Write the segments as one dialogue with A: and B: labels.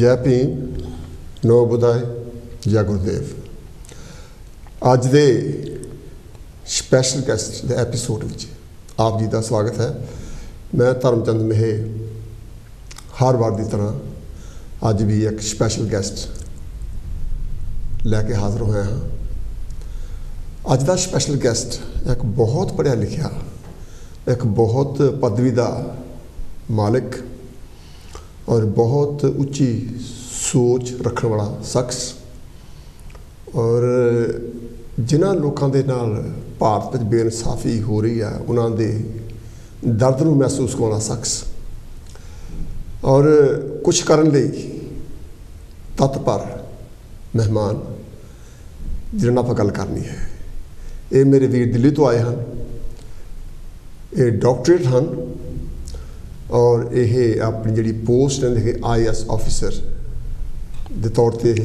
A: जय भीम, नो बुधाय, जय गुरुदेव। अज दे स्पैशल गैसट दे एपीसोड विच आप जी का स्वागत है। मैं धर्मचंद मेहे हर बार की तरह अज भी एक स्पैशल गैसट लैके हाजिर होया हाँ। अज का स्पैशल गैसट एक बहुत पढ़िया लिखिया, एक बहुत पदवी का मालिक और बहुत उच्ची सोच रखने वाला शख्स और जिन्होंने लोगों के नाल भारत में बेइंसाफी हो रही है उन्होंने दर्द को महसूस करने वाला शख्स और कुछ करने लई तत्पर मेहमान जिन्होंने आप गल करनी है। ये मेरे वीर दिल्ली तो आए हैं, ये डॉक्टरेट हैं और ये अपनी जी पोस्ट है IAS ऑफिसर के तौर पर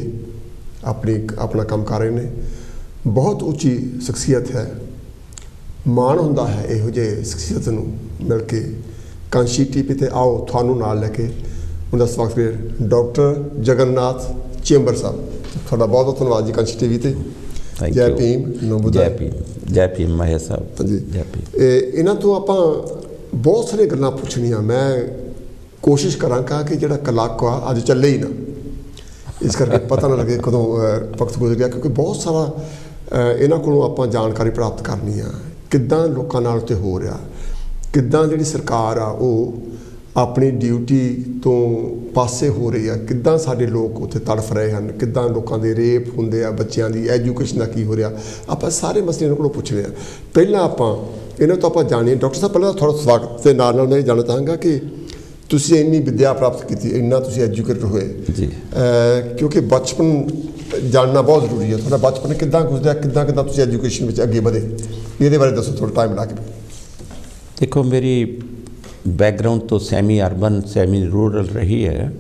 A: अपना काम कर रहे हैं। बहुत उच्ची शख्सियत है, माण होंदा है इहो जिहे शख्सियत नूं मिल के। कांशी टीवी ते आओ थानू नाल लैके उनका स्वागत करिए डॉक्टर जगन्नाथ चेंबर साहब। थोड़ा बहुत बहुत धन्यवाद जी कांशी टीवी ते। जय भीम,
B: जय भीम, जय भीम महेश साहब
A: जी।
B: जय भीम।
A: इन्हां तो आपां बहुत सारी गल्लां पुछणियां, मैं कोशिश करांगा कि जिहड़ा कलाक आ अज चले ही ना, इस करके पता ना लगे कदों वक्त गुजर गया, क्योंकि बहुत सारा इन्हां कोलों आपां जानकारी प्राप्त करनी आ किद्दां लोकां नाल उत्ते हो रहा, किद्दां जिहड़ी सरकार आ वो अपनी ड्यूटी तो पासे हो रही है, किद्दां साडे लोग उत्थे तड़फ रहे हैं, किद्दां लोकां दे रेप हुंदे आ, बच्चों की एजुकेशन का की हो रहा। आपां सारे मसले इन्हां कोलों पुछने आ। पहलां आपां इन्हों तो आप जानिए डॉक्टर साहब, पहले थोड़ा स्वागत के नाल मैं जानना चाहूँगा कि तुसी इन्नी विद्या प्राप्त की, इन्ना तुसी एजुकेटेड हुए
B: जी,
A: क्योंकि बचपन जानना बहुत जरूरी है। थोड़ा बचपन किद्दां गुजरिया, किद्दां किद्दां तुसी एजुकेशन में अगे बढ़े, ये बारे दसो थोड़ा टाइम ला के।
B: देखो मेरी बैकग्राउंड तो सैमी अर्बन सैमी रूरल रही है।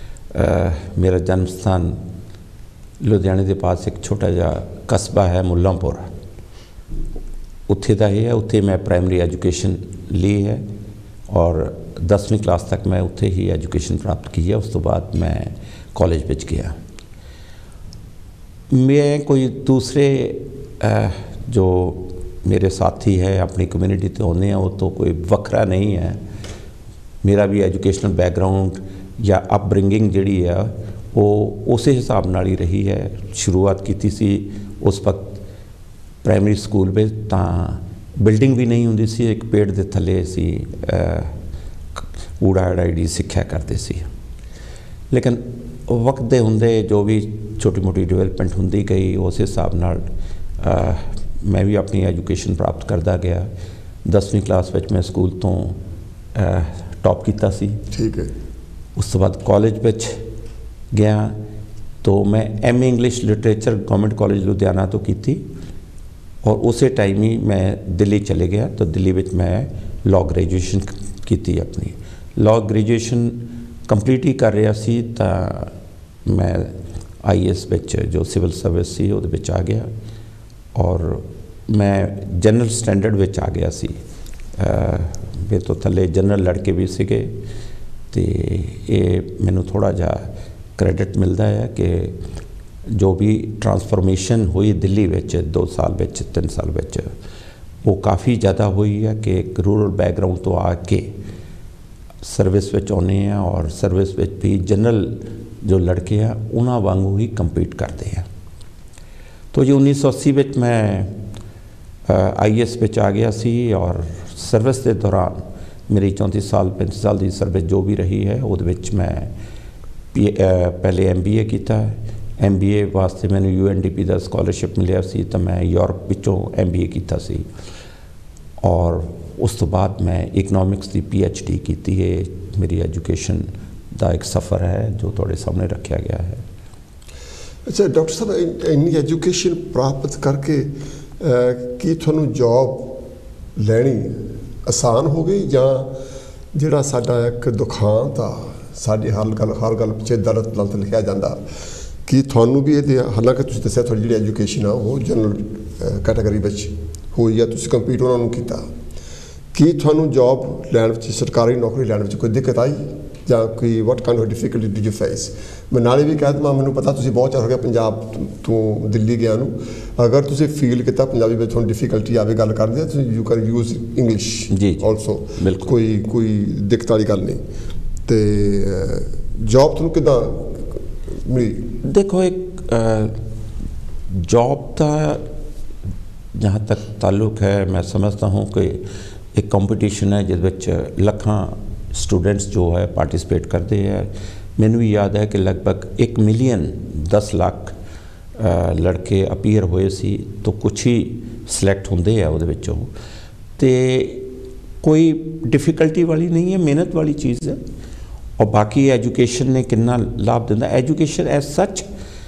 B: मेरा जन्म स्थान लुधियाने के पास एक छोटा जा कस्बा है मुल्लांपुर, उत्थे का ही है। उत्थे मैं प्राइमरी एजुकेशन ली है और 10वीं क्लास तक मैं उत्थे ही एजुकेशन प्राप्त की है। उस तो बाद मैं कॉलेज में गया। मैं कोई दूसरे जो मेरे साथी है अपनी कम्यूनिटी तो होने हैं, वो तो कोई वखरा नहीं है। मेरा भी एजुकेशनल बैकग्राउंड या अपब्रिंगिंग जिहड़ी है वो उस हिसाब नाल ही रही है। शुरुआत की सी उस वक्त प्राइमरी स्कूल में तो बिल्डिंग भी नहीं होंदी सी, एक पेड़ के थले सी ऊड़ा अड़ाई सिक्ख्या करते सी। लेकिन वक्त दे हुंदे जो भी छोटी मोटी डिवेलपमेंट होंदी गई, उस हिसाब नाल मैं भी अपनी एजुकेशन प्राप्त करता गया। 10वीं क्लास में मैं स्कूल तो टॉप किया सी।
A: ठीक है।
B: उस तो बाद कॉलेज में गया तो मैं MA English literature government college Ludhiana तो की और उस टाइम ही मैं दिल्ली चले गया। तो दिल्ली में मैं लॉ ग्रेजुएशन की, अपनी लॉ ग्रेजुएशन कंप्लीट ही कर रहा सी तो मैं IAS जो सिविल सर्विस सी वो आ गया और मैं जनरल स्टैंडर्ड में आ गया सी। मेरे तो थले जनरल लड़के भी सीगे तो ये मैनू थोड़ा जा क्रेडिट मिलता है कि जो भी ट्रांसफॉर्मेशन हुई दिल्ली में 2 साल 3 साल वो काफ़ी ज़्यादा हुई है कि एक रूरल बैकग्राउंड तो आके सर्विस में आने हैं और सर्विस में भी जनरल जो लड़के हैं उन्होंने वांगू ही कंपीट करते हैं। तो ये 1980 में मैं IAS में आ गया सी और सर्विस के दौरान मेरी 34 साल 35 साल की सर्विस जो भी रही है वो मैं पहले MBA किया। MBA वास्ते मैंने UNDP का स्कॉलरशिप मिलिया सी तो मैं यूरोप विचों MBA किया सी और उस तो बाद मैं इकनॉमिक्स की PhD की है। मेरी एजुकेशन का एक सफ़र है जो थोड़े सामने रखा गया है।
A: अच्छा डॉक्टर साहब, इन्नी एजुकेशन प्राप्त करके की थानू जॉब लैनी आसान हो गई या जिहड़ा साडा एक दुखांत आ, साडी हर गल पिछे दर्द दलत लिखा जाता कि थानू भी ये, हालांकि तुसीं दस्सिया थोड़ी जी एजुकेशन आ वो जनरल कैटेगरी में हुई है, तुसीं कंपीट उन्होंने किया, कि थानू जॉब लैन सरकारी नौकरी लैन कोई दिक्कत आई? ਜਾਂ ਕੋਈ what kind of difficulty did you face? ਮੈਂ ਨਾਲੇ ਵੀ ਕਹਿ ਦਵਾਂ, ਮੈਨੂੰ ਪਤਾ ਤੁਸੀਂ ਬਹੁਤ ਚਿਰ ਹੋ ਗਿਆ ਪੰਜਾਬ ਤੋਂ ਦਿੱਲੀ ਗਿਆ ਨੂੰ, ਅਗਰ ਤੁਸੀਂ ਫੀਲ ਕੀਤਾ ਪੰਜਾਬੀ ਵਿੱਚ ਹੁਣ ਡਿਫਿਕਲਟੀ ਆਵੇ ਗੱਲ ਕਰਦੇ ਤੁਸੀਂ you can use English also, ਕੋਈ ਦਿੱਕਤ ਵਾਲੀ ਗੱਲ ਨਹੀਂ। ਤੇ जॉब ਤੁਹਾਨੂੰ ਕਿੱਦਾਂ ਮਿਲੀ?
B: देखो, एक जॉब का जहाँ तक ताल्लुक है, मैं समझता हूँ कि एक कंपटीशन है जिस लखां स्टूडेंट्स जो है पार्टिसिपेट करते हैं। मैनू भी याद है कि लगभग 1 मिलियन 10 लाख लड़के अपीयर होए सी, तो कुछ ही सिलेक्ट होंदे है उहदे विचों। ते कोई डिफिकल्टी वाली नहीं है, मेहनत वाली चीज़ है। और बाकी एजुकेशन ने कितना लाभ दिंदा, एजुकेशन एज सच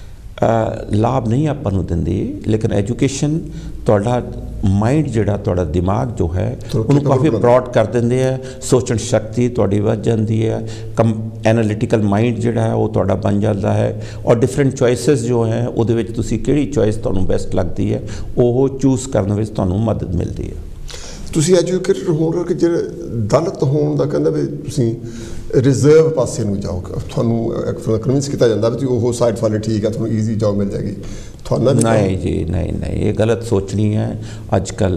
B: लाभ नहीं आपां नूं दिंदी, लेकिन एजुकेशन तुहाडा माइंड जिहड़ा तुहाडा दिमाग जो है उन्होंने काफ़ी ब्रॉड कर देंदे है, सोचण शक्ति तुहाडी वध जांदी है, कम एनालिटिकल माइंड जिहड़ा है वो तुहाडा बन जाता है, और डिफरेंट चॉइसिस जो हैं उहदे विच तुसीं किहड़ी चॉइस तुहानूं बेस्ट लगदी है वो चूज़ करन विच तुहानूं मदद मिलदी है।
A: ਤੁਸੀਂ ਐਜੂਕੇਟਡ ਹੋਣ ਕਰਕੇ ਜਿਹੜੇ ਦਲਿਤ ਹੋਣ ਦਾ ਕਹਿੰਦਾ ਵੀ ਤੁਸੀਂ ਰਿਜ਼ਰਵ ਪਾਸੇ ਨੂੰ ਜਾਓਗੇ, ਤੁਹਾਨੂੰ ਕਨਵਿੰਸ ਕੀਤਾ ਜਾਂਦਾ ਵੀ ਉਹ ਸਾਈਡ ਵਾਲੇ ਠੀਕ ਹੈ, ਤੁਹਾਨੂੰ ਈਜ਼ੀ ਜੌਬ ਮਿਲ ਜਾਏਗੀ, ਤੁਹਾਨੂੰ
B: नहीं जी, नहीं ये गलत सोचनी है। अजकल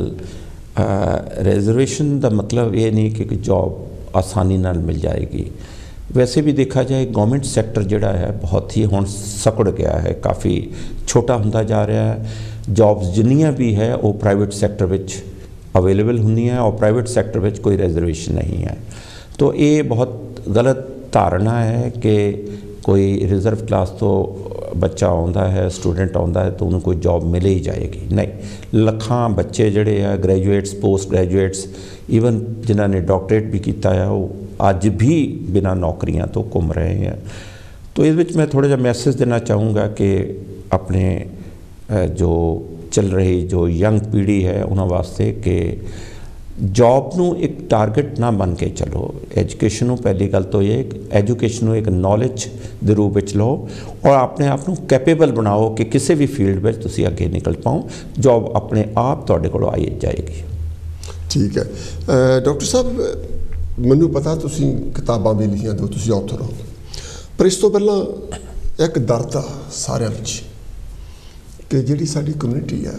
B: रिजर्वेशन का मतलब ये नहीं कि जॉब आसानी नाल मिल जाएगी। वैसे भी देखा जाए गवर्नमेंट सैक्टर जिहड़ा है बहुत ही हुण सकुड़ गया है, काफ़ी छोटा होंदा जा रहा है। जॉब्स जिन्नियां भी है वो प्राइवेट सैक्टर विच अवेलेबल होंदी हैं, और प्राइवेट सैक्टर में कोई रिजर्वेशन नहीं है। तो ये बहुत गलत धारणा है कि कोई रिजर्व क्लास तो बच्चा आता है, स्टूडेंट आता है तो उन्हें कोई जॉब मिल ही जाएगी। नहीं, लखां बच्चे जड़े है ग्रैजुएट्स, पोस्ट ग्रैजुएट्स, ईवन जिन्होंने डॉक्टरेट भी किया है वो अज भी बिना नौकरियां तो घूम रहे हैं। तो इस मैं थोड़ा जिहा मैसेज देना चाहूँगा कि अपने जो चल रही जो यंग पीढ़ी है उन्होंने वास्ते कि जॉब नू एक टारगेट ना बन के चलो। एजुकेशन पहली गल तो ये एजुकेशन एक नॉलेज के रूप में लो, और अपने आप को कैपेबल बनाओ कि किसी भी फील्ड में तुसी अगे निकल पाओ, जॉब अपने आप तुहाडे कोल आई जाएगी।
A: ठीक है डॉक्टर साहब, मैनू पता तुसी किताबां भी लिखियां तो तुसी ऑथर हो, पर इस तो पहला एक दर्द आ सारियां विच कि जिहड़ी साडी कम्यूनिटी है,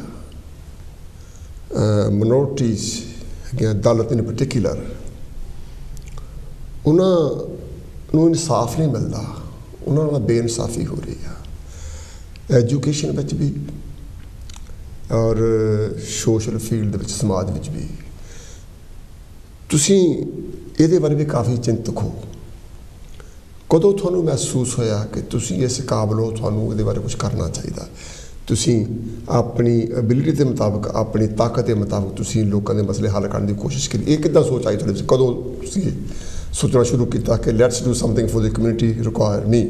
A: मिनोरिटीज़ दलित इन पर्टिकुलर, उन्होंने इंसाफ नहीं मिलता, उन्होंने बेइंसाफी हो रही है एजुकेशन विच भी और सोशल फील्ड विच, समाज विच भी। तुसीं इहदे बारे भी काफ़ी चिंतक हो, कदों तुहानूं महसूस होया कि तुसीं इस काबिल हो, तुहानूं इहदे बारे कुछ करना चाहिए, तुसीं अपनी एबिलिटी के मुताबिक, अपनी ताकत के मुताबिक तुसीं लोगों के मसले हल करने की कोशिश करी? ये कितना सोच आई तुहाडे? कदों तुसीं सोचना शुरू किया कि let's do something for the community require me?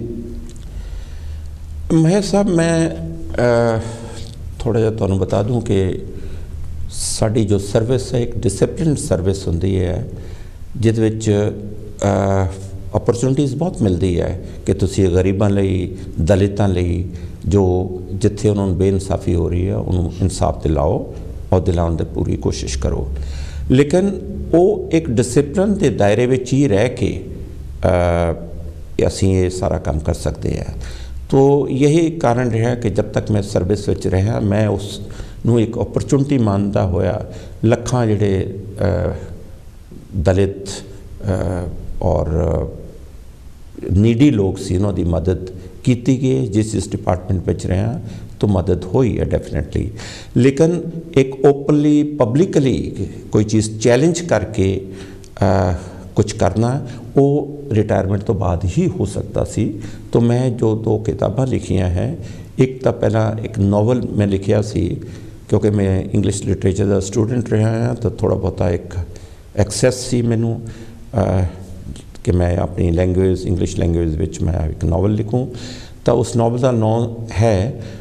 B: Mahesh sahab, मैं थोड़ा जिहा तुहानूं बता दूं कि साडी जो सर्विस है एक डिसिप्लिन सर्विस होंदी है, जिहदे विच अपॉर्चुनिटीज़ बहुत मिलती है कि तुसीं गरीबां लई, दलितां लई जो जिथे उन्होंने बेइंसाफ़ी हो रही है उन्होंने इंसाफ दिलाओ और दिलाने की पूरी कोशिश करो। लेकिन वो एक डिसिप्लिन के दायरे में ही रह के असीं ये सारा काम कर सकते हैं। तो यही कारण रहा कि जब तक मैं सर्विस में रहा, मैं उसनूं एक अपॉर्चुनिटी मानता होया लखां जिहड़े दलित और नीडी लोग सी उन्हां दी मदद की गई। जिस डिपार्टमेंट में रहा तो मदद हुई है डेफिनेटली, लेकिन एक ओपनली पब्लिकली कोई चीज़ चैलेंज करके कुछ करना वो रिटायरमेंट तो बाद ही हो सकता सी। तो मैं जो 2 किताबां लिखियां हैं, एक तो पहला एक नॉवल मैं लिखिया सी, क्योंकि मैं इंग्लिश लिटरेचर का स्टूडेंट रहा हाँ, तो थोड़ा बहुता एक एक्सैस सी मैनू कि मैं अपनी लैंग्वेज इंग्लिश लैंग्वेज विच मैं एक नॉवल लिखूँ। तो उस नॉवल का नाम है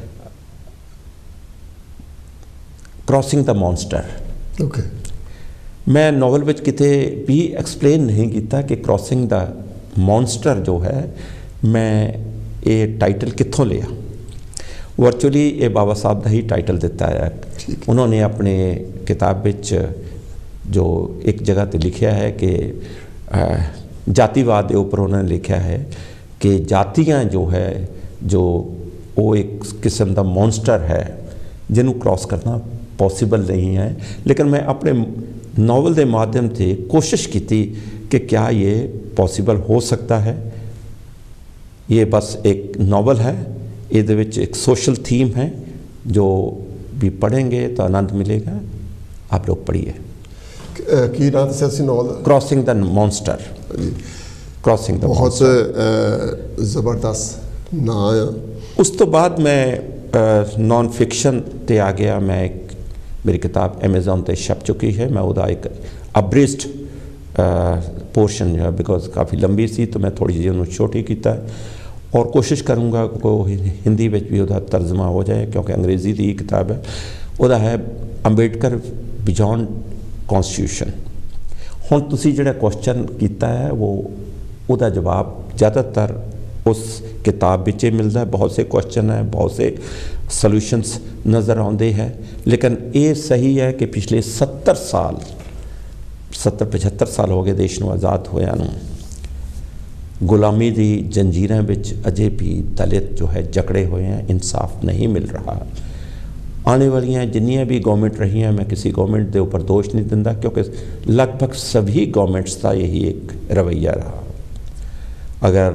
B: क्रॉसिंग द मॉन्स्टर।
A: ओके।
B: मैं नॉवल विच किते भी एक्सप्लेन नहीं किया कि क्रॉसिंग द मॉन्स्टर जो है मैं ये टाइटल कित्थों लिया। वर्चुअली ये बाबा साहब का ही टाइटल दिता है। उन्होंने अपने किताब विच जो एक जगह पर लिखा है कि जातिवाद के ऊपर उन्होंने लिखा है कि जातियां जो है जो वो एक किस्म का मॉन्स्टर है जिन्हों क्रॉस करना पॉसिबल नहीं है। लेकिन मैं अपने नावल के माध्यम से कोशिश की कि क्या ये पॉसिबल हो सकता है। ये बस एक नावल है, ये एक सोशल थीम है, जो भी पढ़ेंगे तो आनंद मिलेगा। आप लोग पढ़िए।
A: की नाम से novel
B: crossing the monster. Crossing the
A: बहुत ज़बरदस्त ना आया।
B: उस तो बाद मैं नॉन फिक्शन ते आ गया। मैं मेरी किताब अमेज़ॉन ते छप चुकी है। मैं उदा एक अब्रिज्ड पोर्शन जो है बिकॉज काफ़ी लंबी सी तो मैं थोड़ी जी उन्होंने छोटी किया और कोशिश करूँगा को हिंदी में भी उदा तर्जमा हो जाए क्योंकि अंग्रेज़ी की किताब है। उदा है अंबेडकर बियॉन्ड कॉन्स्टिट्यूशन। हुण तुसी जिहड़ा क्वेश्चन किया है वो उदा जवाब ज़्यादातर उस किताब विच मिलता है। बहुत से क्वेश्चन है, बहुत से सॉल्यूशंस नज़र आते हैं, लेकिन ये सही है कि पिछले 70 साल 70-75 साल हो गए देश को आज़ाद होया नूं। गुलामी की जंजीरां विच अजे भी दलित जो है जकड़े हुए हैं, इंसाफ नहीं मिल रहा। आने वाली जिन्नियां भी गवर्नमेंट रही हैं, मैं किसी गवर्नमेंट के ऊपर दोष नहीं दिंदा क्योंकि लगभग सभी गवर्नमेंट्स का यही एक रवैया रहा। अगर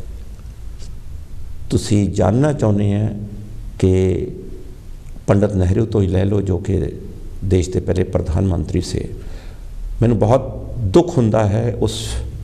B: तुसी जानना चाहते हैं कि पंडित नेहरू तो ही ले लो जो कि देश के पहले प्रधानमंत्री से, मैंने बहुत दुख होता है उस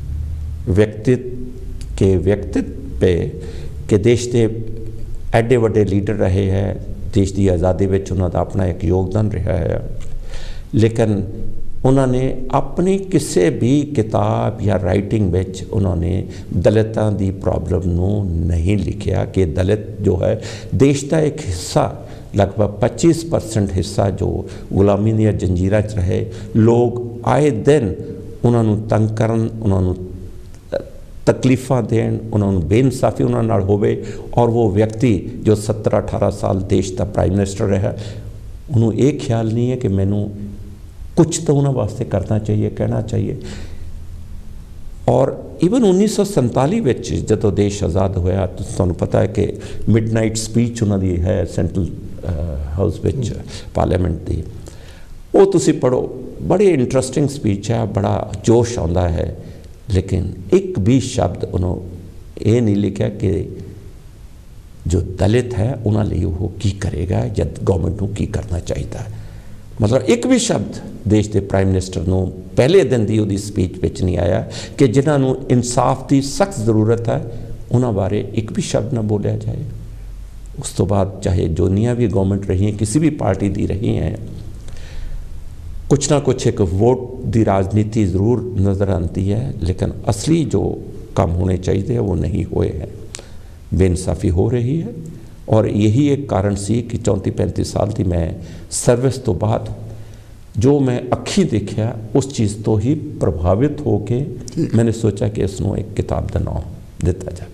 B: व्यक्तित्व पे कि देश के एडे वड्डे लीडर रहे हैं, देश की आज़ादी में उन्होंने अपना एक योगदान रहा है, लेकिन उन्होंने अपनी किसी भी किताब या राइटिंग में उन्होंने दलितों की प्रॉब्लम नूं नहीं लिखा कि दलित जो है देश का एक हिस्सा, लगभग 25% हिस्सा जो गुलामी दी जंजीरां च रहे। लोग आए दिन उन्होंने तंग करन, उन्होंने तकलीफ़ां देन, उन्होंने बेइंसाफ़ी उन्होंने नाल होवे और वो व्यक्ति जो 17-18 साल देश का प्राइम मिनिस्टर रहा, उन्होंने ये ख्याल नहीं है कि मैनू कुछ तो उन्होंने वास्ते करना चाहिए, कहना चाहिए। और ईवन 1947 में जो देश आज़ाद होया, तो तुहानू पता है कि मिडनाइट स्पीच उन्होंने है सेंट्रल हाउस विच पार्लियामेंट की, वो तुसी पढ़ो, बड़ी इंटरस्टिंग स्पीच है, बड़ा जोश आता है, लेकिन एक भी शब्द उन्होंने ये नहीं लिखा कि जो दलित है उन्होंने वो की करेगा या गवर्नमेंट को की करना चाहिए। मतलब एक भी शब्द देश के प्राइम मिनिस्टर को पहले दिन की वो स्पीच में नहीं आया कि जिन्होंने इंसाफ की सख्त जरूरत है उन्होंने बारे एक भी शब्द ना बोलिया जाए। उस तो बाद चाहे जोनिया भी गवर्नमेंट रही हैं, किसी भी पार्टी की रही हैं, कुछ ना कुछ एक वोट की राजनीति ज़रूर नज़र आती है, लेकिन असली जो काम होने चाहिए वो नहीं हुए हैं। बेइंसाफ़ी हो रही है और यही एक कारण सी कि 34-35 साल की मैं सर्विस तो बाद जो मैं अखी देखा उस चीज़ तो ही प्रभावित होके मैंने सोचा कि इसनों एक किताब का नाम दिता जाए।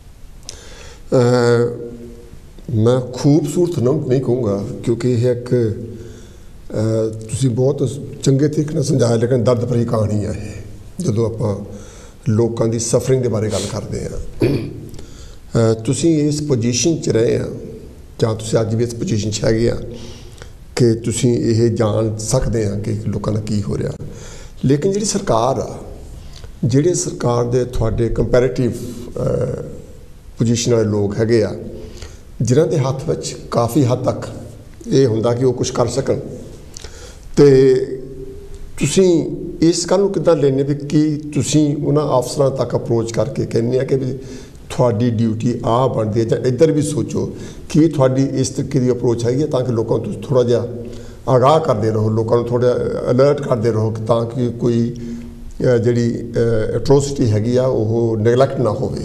A: मैं खूबसूरत नाम नहीं कहूँगा क्योंकि यह एक तुसी बहुत चंगे तरीके नाल समझाया, लेकिन दर्द भरी कहानी है जो आप लोगों की सफरिंग के बारे गल करते हैं। तुसी इस पोजीशन च रहे हैं जां तुसी अज भी इस पोजीशन च है कि तुसी ये जान सकते हैं कि लोगों का की हो रहा, लेकिन जी सरकार आ ਜਿਹੜੇ सरकार के थोड़े कंपैरेटिव पोजीशन वाले लोग है जिन्हों के हथ में काफ़ी हद तक ये होंदा कि वो कुछ कर सकन, तो तुसी इस गल किद्दां लेने भी कि तुसी उन्हां अफसरां तक अप्रोच करके कहने कि भी थोड़ी ड्यूटी आ बनती है, जां इधर भी सोचो कि थोड़ी इस तरीके की अप्रोच है ताकि लोगों को थोड़ा जिहा आगाह करते रहो, लोगों को थोड़ा अलर्ट करते रहो ताकि कोई जिहड़ी एट्रोसिटी हैगी आ वो निगलैक्ट ना होवे।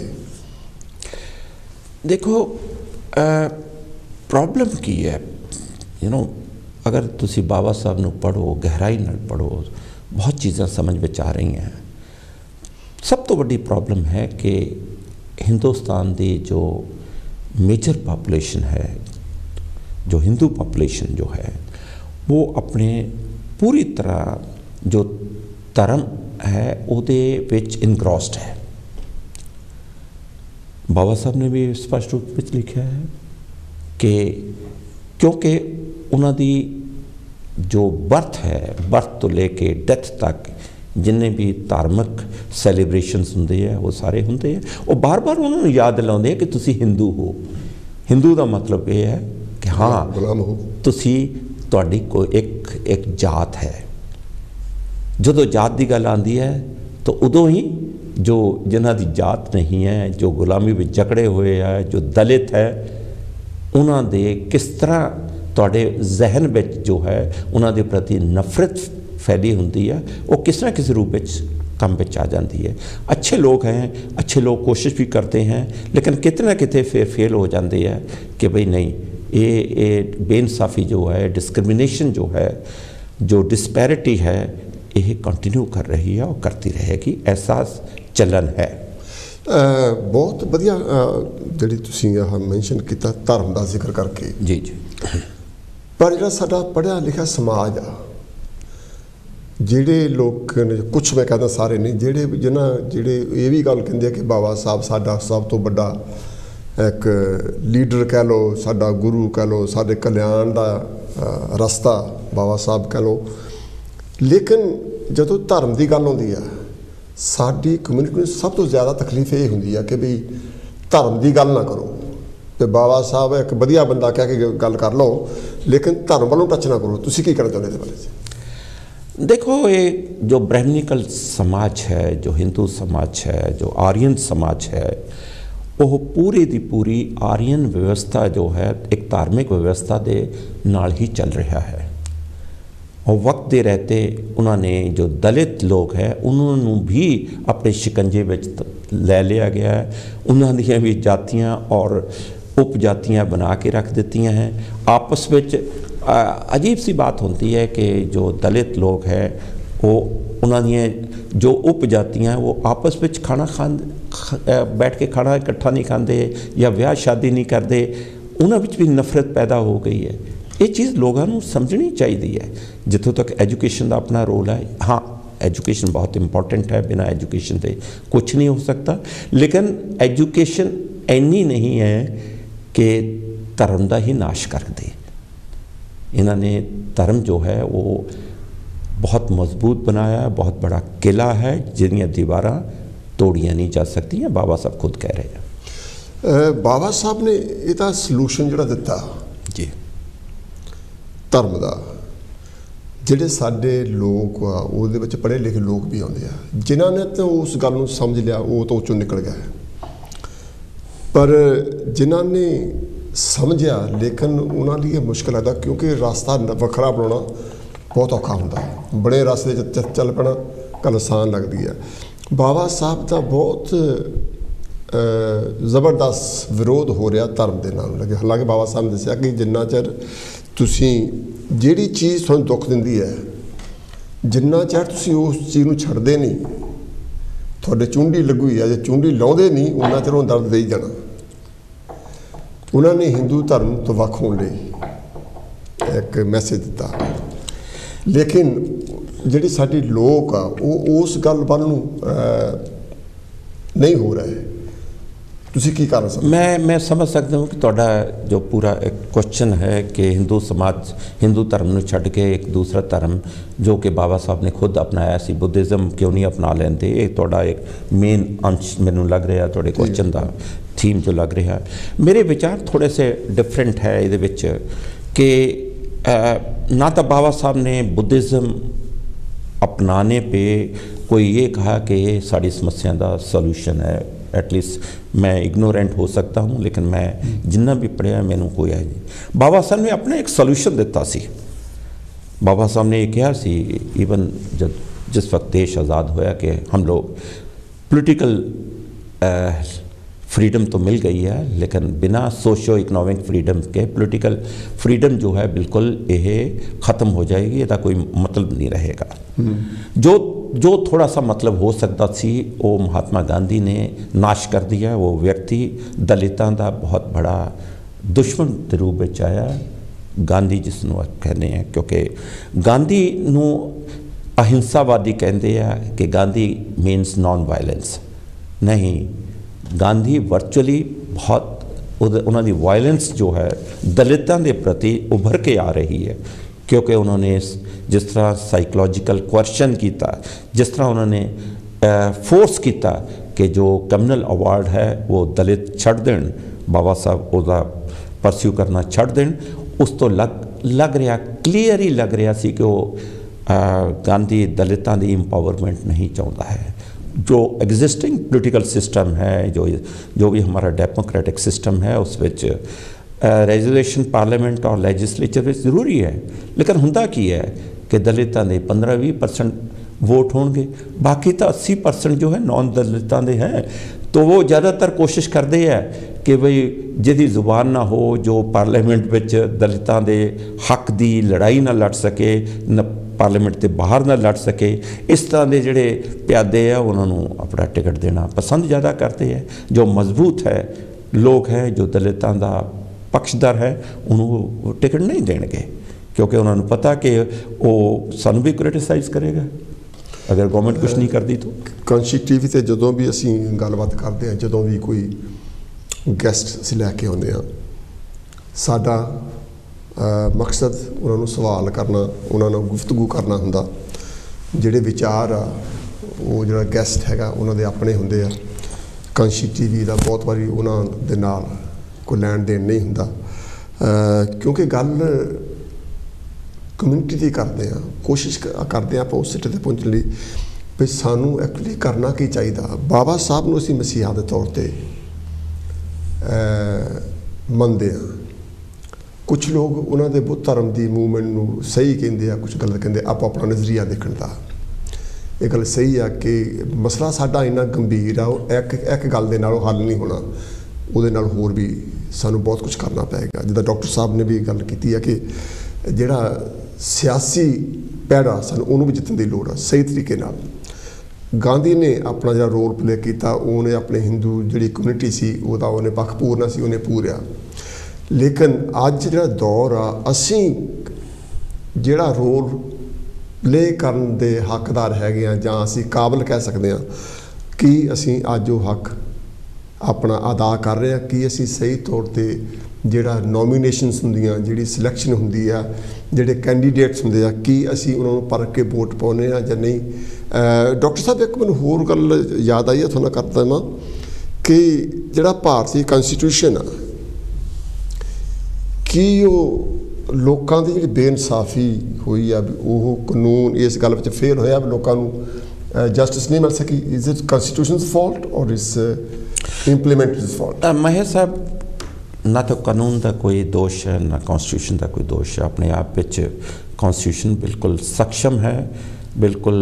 B: देखो प्रॉब्लम की है अगर तुसी बाबा साहब नूं पढ़ो, गहराई नाल पढ़ो, बहुत चीज़ां समझ में आ रही हैं। सब तो बड़ी प्रॉब्लम है कि हिंदुस्तान की जो मेजर पॉपुलेशन है, जो हिंदू पॉपुलेशन जो है, वो अपने पूरी तरह जो धर्म है ਉਹਦੇ ਵਿੱਚ ਇਨਗ੍ਰੋਸਡ ਹੈ। बाबा साहब ने भी स्पष्ट रूप में लिखा है कि क्योंकि उन्होंने जो बर्थ है, बर्थ तो लेके डेथ तक जिन्ने भी धार्मिक सैलीब्रेशनस होंगे है वो सारे होंगे है, वो बार बार उन्होंने याद दिलाते हैं कि तुसी हिंदू हो। हिंदू का मतलब ये है कि हाँ तुसी तुहाडी कोई एक जात है। जदों जात की गल आती है तो उदों ही जो जिन्हां दी जात नहीं है, जो गुलामी में जकड़े हुए है, जो दलित है, उन्हां दे किस तरह तुहाडे जहन में जो है उन्हां दे प्रति नफरत फैली हुंदी है, वो किस ना किसी रूप में काम में आ जाती है। अच्छे लोग हैं, अच्छे लोग कोशिश भी करते हैं, लेकिन कितने ना कितने फिर फेल हो जाते हैं कि भाई नहीं ये बेइंसाफ़ी जो है, डिस्क्रिमिनेशन जो है, जो डिस्पैरिटी है, ये कंटिन्यू कर रही है और करती रहेगी। एहसास चलन है।
A: बहुत वधिया जिहड़ी तुसीं आह मैंशन किया धर्म का जिक्र करके
B: जी जी,
A: पर जिहड़ा साडा पढ़िया लिखिया समाज आ, जिहड़े लोग ने कुछ मैं कहदा सारे नहीं, जिहड़े ये भी गल कहंदे कि बाबा साहब साडा सब तो बड़ा एक लीडर कह लो, साडा गुरु कह लो, साडे कल्याण का रस्ता बाबा साहब कह लो, लेकिन जदों धर्म की गल आउंदी है साडी कम्यूनिटी में सब तो ज़्यादा तकलीफ ये होंदी है कि भी धर्म की गल ना करो। तो बाबा साहब एक वधिया बंदा कह के गल कर लो, लेकिन धर्म वालों टच ना करो। तुसीं की कहना चाहुंदे इहदे बारे?
B: देखो ये जो ब्राह्मणिकल समाज है, जो हिंदू समाज है, जो आर्यन समाज है, वो पूरी दी पूरी आर्यन व्यवस्था जो है एक धार्मिक व्यवस्था के नाल ही चल रहा है। और वक्त दे रहते उन्होंने जो दलित लोग हैं उन्होंने भी अपने शिकंजे में ले लिया गया है। उन्होंने भी जातियाँ और उपजातियाँ बना के रख दी हैं। आपस में अजीब सी बात होती है कि जो दलित लोग हैं वो उन्होंने जो उपजातियाँ वो आपस में खाना बैठ के खाना इकट्ठा नहीं खाते या ब्याह शादी नहीं करते, उन्होंने भी नफरत पैदा हो गई है। ये चीज़ लोगों को समझनी चाहिए है। जितों तक एजुकेशन का अपना रोल है, हाँ एजुकेशन बहुत इंपॉर्टेंट है, बिना एजुकेशन के कुछ नहीं हो सकता, लेकिन एजुकेशन इन्नी नहीं है कि धर्म का ही नाश कर दे। इन्होंने धर्म जो है वो बहुत मजबूत बनाया, बहुत बड़ा किला है जिन्हें दीवारां तोड़ियाँ नहीं जा सकती हैं। बाबा साहब खुद कह रहे हैं।
A: बाबा साहब ने इसका सलूशन जो दिता
B: जी
A: धर्म का, जिहड़े साडे लोग आ उहदे विच पढ़े लिखे लोग भी आउंदे आ, जिन्हां ने तो उस गल नूं समझ लिया वो तो चों निकल गया है, पर जिन्हां ने समझिया लेकिन उन्होंने लिए मुश्किल आता, क्योंकि रास्ता वखरा बनाना बहुत औखा हुंदा, बड़े रास्ते चल पैना गल आसान लगती है। बाबा साहब का बहुत ज़बरदस्त विरोध हो रहा धर्म के नाल लगे। हालांकि बाबा साहब ने दस्सिया कि जिन्ना चਿਰ तुसीं जिहड़ी चीज़ तुहानूं दुख दिंदी है, जिन्ना चਿਰ तुसीं उस चीज़ नूं छड्डदे नहीं, तुहाडे चुंडी लगुई है, जे चुंडी लाउंदे नहीं उन्ना चਿਰ उन्हें दर्द दे ही जाना। उन्होंने हिंदू धर्म तो वख होने लई एक मैसेज दिता, लेकिन जिहड़े साडे लोग आ वो उस गल वल नूं नहीं हो रहे। तुसीं की कारण समझ?
B: मैं समझ सकता हूँ कि तुहाडा जो पूरा एक क्वेश्चन है कि हिंदू समाज हिंदू धर्म नूं छड्ड के एक दूसरा धर्म जो कि बाबा साहब ने खुद अपनाया सी बुद्धिज़म क्यों नहीं अपना लेंदे, ये तुहाडा एक मेन अंश मैनूं लग रहा तुहाडे क्वेश्चन का थीम जो लग रहा। मेरे विचार थोड़े से डिफरेंट है ये विच कि ना तो बाबा साहब ने बुद्धिज़म अपनाने पे कोई ये कहा कि ये साड़ी समस्या का सोल्यूशन है। एटलीस्ट मैं इग्नोरेंट हो सकता हूँ, लेकिन मैं जिन्ना भी पढ़िया मैनू कोई है नहीं। बाबा साहब ने अपना एक सोल्यूशन दिता सी। बाबा साहब ने ये कहा सी इवन जब जिस वक्त देश आज़ाद होया कि हम लोग पॉलिटिकल फ्रीडम तो मिल गई है, लेकिन बिना सोशो इकनॉमिक फ्रीडम के पॉलिटिकल फ्रीडम जो है बिल्कुल ये ख़त्म हो जाएगी, इसका कोई मतलब नहीं रहेगा। जो थोड़ा सा मतलब हो सकता सी वो महात्मा गांधी ने नाश कर दिया। वो व्यक्ति दलितों का बहुत बड़ा दुश्मन के रूप में आया, गांधी जिसनों कहने हैं, क्योंकि गांधी नूं ਅਹਿੰਸਾਵਾਦੀ ਕਹਿੰਦੇ ਆ ਕਿ ਗਾਂਧੀ ਮੀਨਸ ਨॉन ਵਾਇਲੈਂਸ। नहीं, गांधी वर्चुअली बहुत उन्होंने वायलेंस जो है दलितों के प्रति उभर के आ रही है, क्योंकि उन्होंने जिस तरह साइकोलॉजिकल क्वेश्चन किया, जिस तरह उन्होंने फोर्स किया कि जो कम्युनल अवार्ड है वो दलित छड़ देन, बाबा साहब उसका परस्यू करना छड़ देन, उस तो लग रहा क्लीयर ही लग रहा सी कि वो गांधी दलितों की इंपावरमेंट नहीं चाहता है। जो एग्जिस्टिंग पोलिटिकल सिस्टम है, जो भी हमारा डेमोक्रेटिक सिस्टम है, उस विच रेजुलेशन पार्लीमेंट और लैजिस्लेचर में जरूरी है, लेकिन हुंदा की है कि दलितों के 15-20% वोट होंगे, बाकी तो 80% जो है नॉन दलितों के हैं। तो वो ज़्यादातर कोशिश करते हैं कि बई जिहदी जुबान ना हो, जो पार्लीमेंट विच दलितों के हक की लड़ाई ना लड़ सके, न पार्लीमेंट के बाहर ना लड़ सके, इस तरह के जोड़े प्यादे है उन्होंने अपना टिकट देना पसंद ज़्यादा करते हैं। जो मजबूत है लोग हैं, जो दलितों का पक्षधर है, उन्होंने टिकट नहीं देंगे, क्योंकि उन्होंने पता कि वो सानू भी क्रिटिसाइज करेगा अगर गवर्नमेंट कुछ नहीं करती। तो
A: कांशी टीवी से जो भी असी गलबात करते हैं, जो भी कोई गैसट असी लैके आते हैं, साडा मकसद उन्होंने सवाल करना, उन्होंने गुफ्तगू करना हुंदा। जिहड़े विचार आ वो जिहड़ा गैसट हैगा उन्होंने अपने हुंदे आ। कांशी टीवी का बहुत बारी उन्होंने दे नाल कोई लैन देन नहीं हुंदा, क्योंकि गल कम्यूनिटी की करते हैं, कोशिश करते हैं आप उस सिटे ते पहुंचने लई भी सानू एक्चुअली करना की चाहिए। बाबा साहब नूं असीं मसीहा दे तौर ते मनदे आ। कुछ लोग उन्होंने बुद्ध धर्म की मूवमेंट नूं सही कहते हैं, कुछ गलत कहते, आप अपना नज़रिया देखने का। ये गल सही है कि मसला साडा इन्ना गंभीर आ, एक गल दे नाल हल नहीं होना, उहदे नाल होर भी सानू बहुत कुछ करना पेगा। जिद्दां डॉक्टर साहब ने भी गल की है कि जिहड़ा सियासी पैड़ा सानू उहनूं भी जितन की लोड़ आ सही तरीके नाल। गांधी ने अपना जो रोल प्ले किया, उन्हें अपने हिंदू जी कम्यूनिटी सी उहदा उन्हें पक्ष पूरना सी, उन्हें पूरिया। लेकिन अज जो दौर आ, असी जिहड़ा रोल प्ले करन दे हकदार हैगे आ, जां असी काबिल कह सकते हैं कि असी अज वो हक अपना अदा कर रहे हैं, कि असी सही तौर पर जिहड़ा नॉमीनेशनस हुंदियां, जिहड़ी सिलैक्शन हुंदी आ, जिहड़े कैंडीडेट्स हुंदे आ, कि असी उन्होंने परख के वोट पाउने आ जां नहीं। डॉक्टर साहब एक मैनूं होर गल याद आई है, तुहानूं कर देवां कि जिहड़ा भारतीय कॉन्स्टिट्यूशन आ कि वो लोगों की जी बेइंसाफी हुई है, वो कानून इस गल में फेल होया, लोगों को जस्टिस नहीं मिल सकी। इज इट कॉन्स्टिट्यूशन's फॉल्ट और is implemented fault?
B: Mahesh sahab, ना तो कानून का कोई दोष है, ना कॉन्स्टिट्यूशन का कोई दोष है। अपने आप में कॉन्स्टिट्यूशन बिल्कुल सक्षम है, बिल्कुल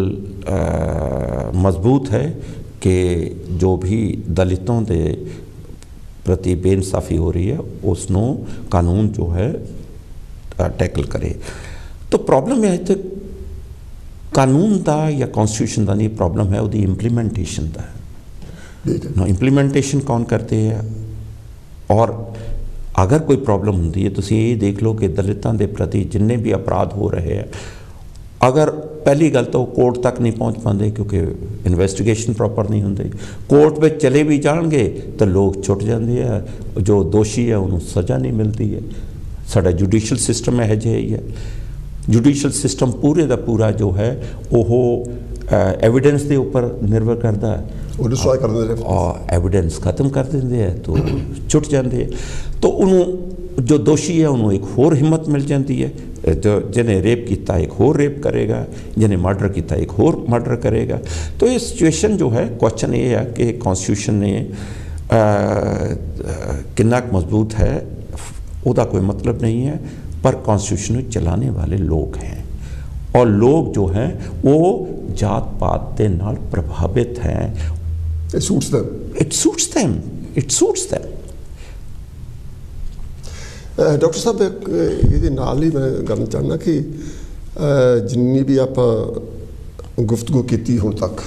B: मजबूत है कि जो भी दलितों के प्रति बेइंसाफी हो रही है उसनों कानून जो है टैकल करे। तो प्रॉब्लम है तो कानून का या कॉन्स्टिट्यूशन का नहीं, प्रॉब्लम है उसकी इंप्लीमेंटेशन का। नो इंप्लीमेंटेशन कौन करते हैं? और अगर कोई प्रॉब्लम होती है, तो ये देख लो कि दलितों के प्रति जिन्ने भी अपराध हो रहे हैं, अगर पहली गल तो कोर्ट तक नहीं पहुँच पाते क्योंकि इन्वेस्टिगेशन प्रॉपर नहीं होंगे। कोर्ट में चले भी जाएंगे तो लोग छुट जाते हैं, जो दोषी है उन्होंने सज़ा नहीं मिलती है। साडा जुडिशल सिस्टम यह जिहा ही है। जुडिशल सिस्टम पूरे का पूरा जो है वो एविडेंस के उपर निर्भर करता है, और एविडेंस खत्म कर देंगे हैं तो छुट जाते हैं। तो उन्होंने जो दोषी है उन्होंने एक होर हिम्मत मिल जाती है, जो जिन्हें रेप किया एक होर रेप करेगा, जिन्हें मर्डर किया एक होर मर्डर करेगा। तो ये सिचुएशन जो है, क्वेश्चन ये है कि कॉन्स्टिट्यूशन ने कितना मजबूत है उसका कोई मतलब नहीं है, पर कॉन्स्टिट्यूशन चलाने वाले लोग हैं, और लोग जो हैं वो जात पात के नाल प्रभावित हैं।
A: It suits them.
B: It suits them. It suits them.
A: Doctor sahab ये नाल ही मैं करना चाहना कि जिन्नी भी आप गुफ्तगू की हुण तक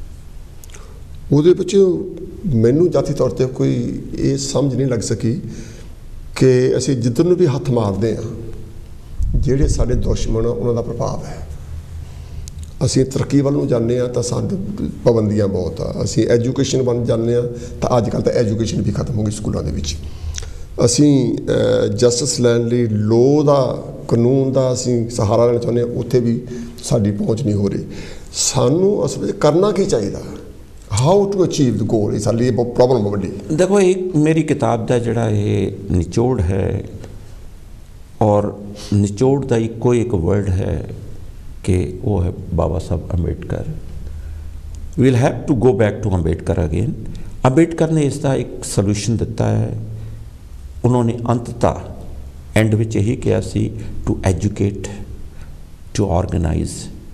A: वो मैनू जाती तौर पर कोई ये समझ नहीं लग सकी कि असी जिधर नूं भी हथ मारते हैं, जिहड़े साडे दुश्मन उन्हां दा प्रभाव है। ਅਸੀਂ ਤਰੱਕੀ ਵੱਲ ਨੂੰ ਜਾਂਦੇ ਹਾਂ ਤਾਂ ਸਾਨੂੰ ਪਾਬੰਦੀਆਂ ਬਹੁਤ ਆ। ਅਸੀਂ ਐਜੂਕੇਸ਼ਨ ਵੱਲ ਜਾਂਦੇ ਹਾਂ ਤਾਂ ਅੱਜ ਕੱਲ੍ਹ ਤਾਂ ਐਜੂਕੇਸ਼ਨ ਵੀ ਖਤਮ ਹੋ ਗਈ ਸਕੂਲਾਂ ਦੇ ਵਿੱਚ। ਅਸੀਂ ਜਸਟਿਸ ਲੈਣ ਲਈ ਲੋਅ ਦਾ, ਕਾਨੂੰਨ ਦਾ ਅਸੀਂ ਸਹਾਰਾ ਲੈਣਾ ਚਾਹੁੰਦੇ ਹਾਂ, ਉੱਥੇ ਵੀ ਸਾਡੀ ਪਹੁੰਚ ਨਹੀਂ ਹੋ ਰਹੀ। ਸਾਨੂੰ ਅਸਲ ਵਿੱਚ ਕਰਨਾ ਕੀ ਚਾਹੀਦਾ? How to achieve the goal? ਇਹ ਸਾਡੀ ਪ੍ਰੋਬਲਮ ਵੱਡੀ।
B: देखो एक मेरी किताब का जिहड़ा ये निचोड़ है और निचोड़ का इको एक वर्ड है कि वो है Baba Sahab Ambedkar. We'll have to go back to Ambedkar again. Ambedkar ने इसका एक सोल्यूशन दिता है। उन्होंने अंततः एंड विच यही कहा सी to educate, to organize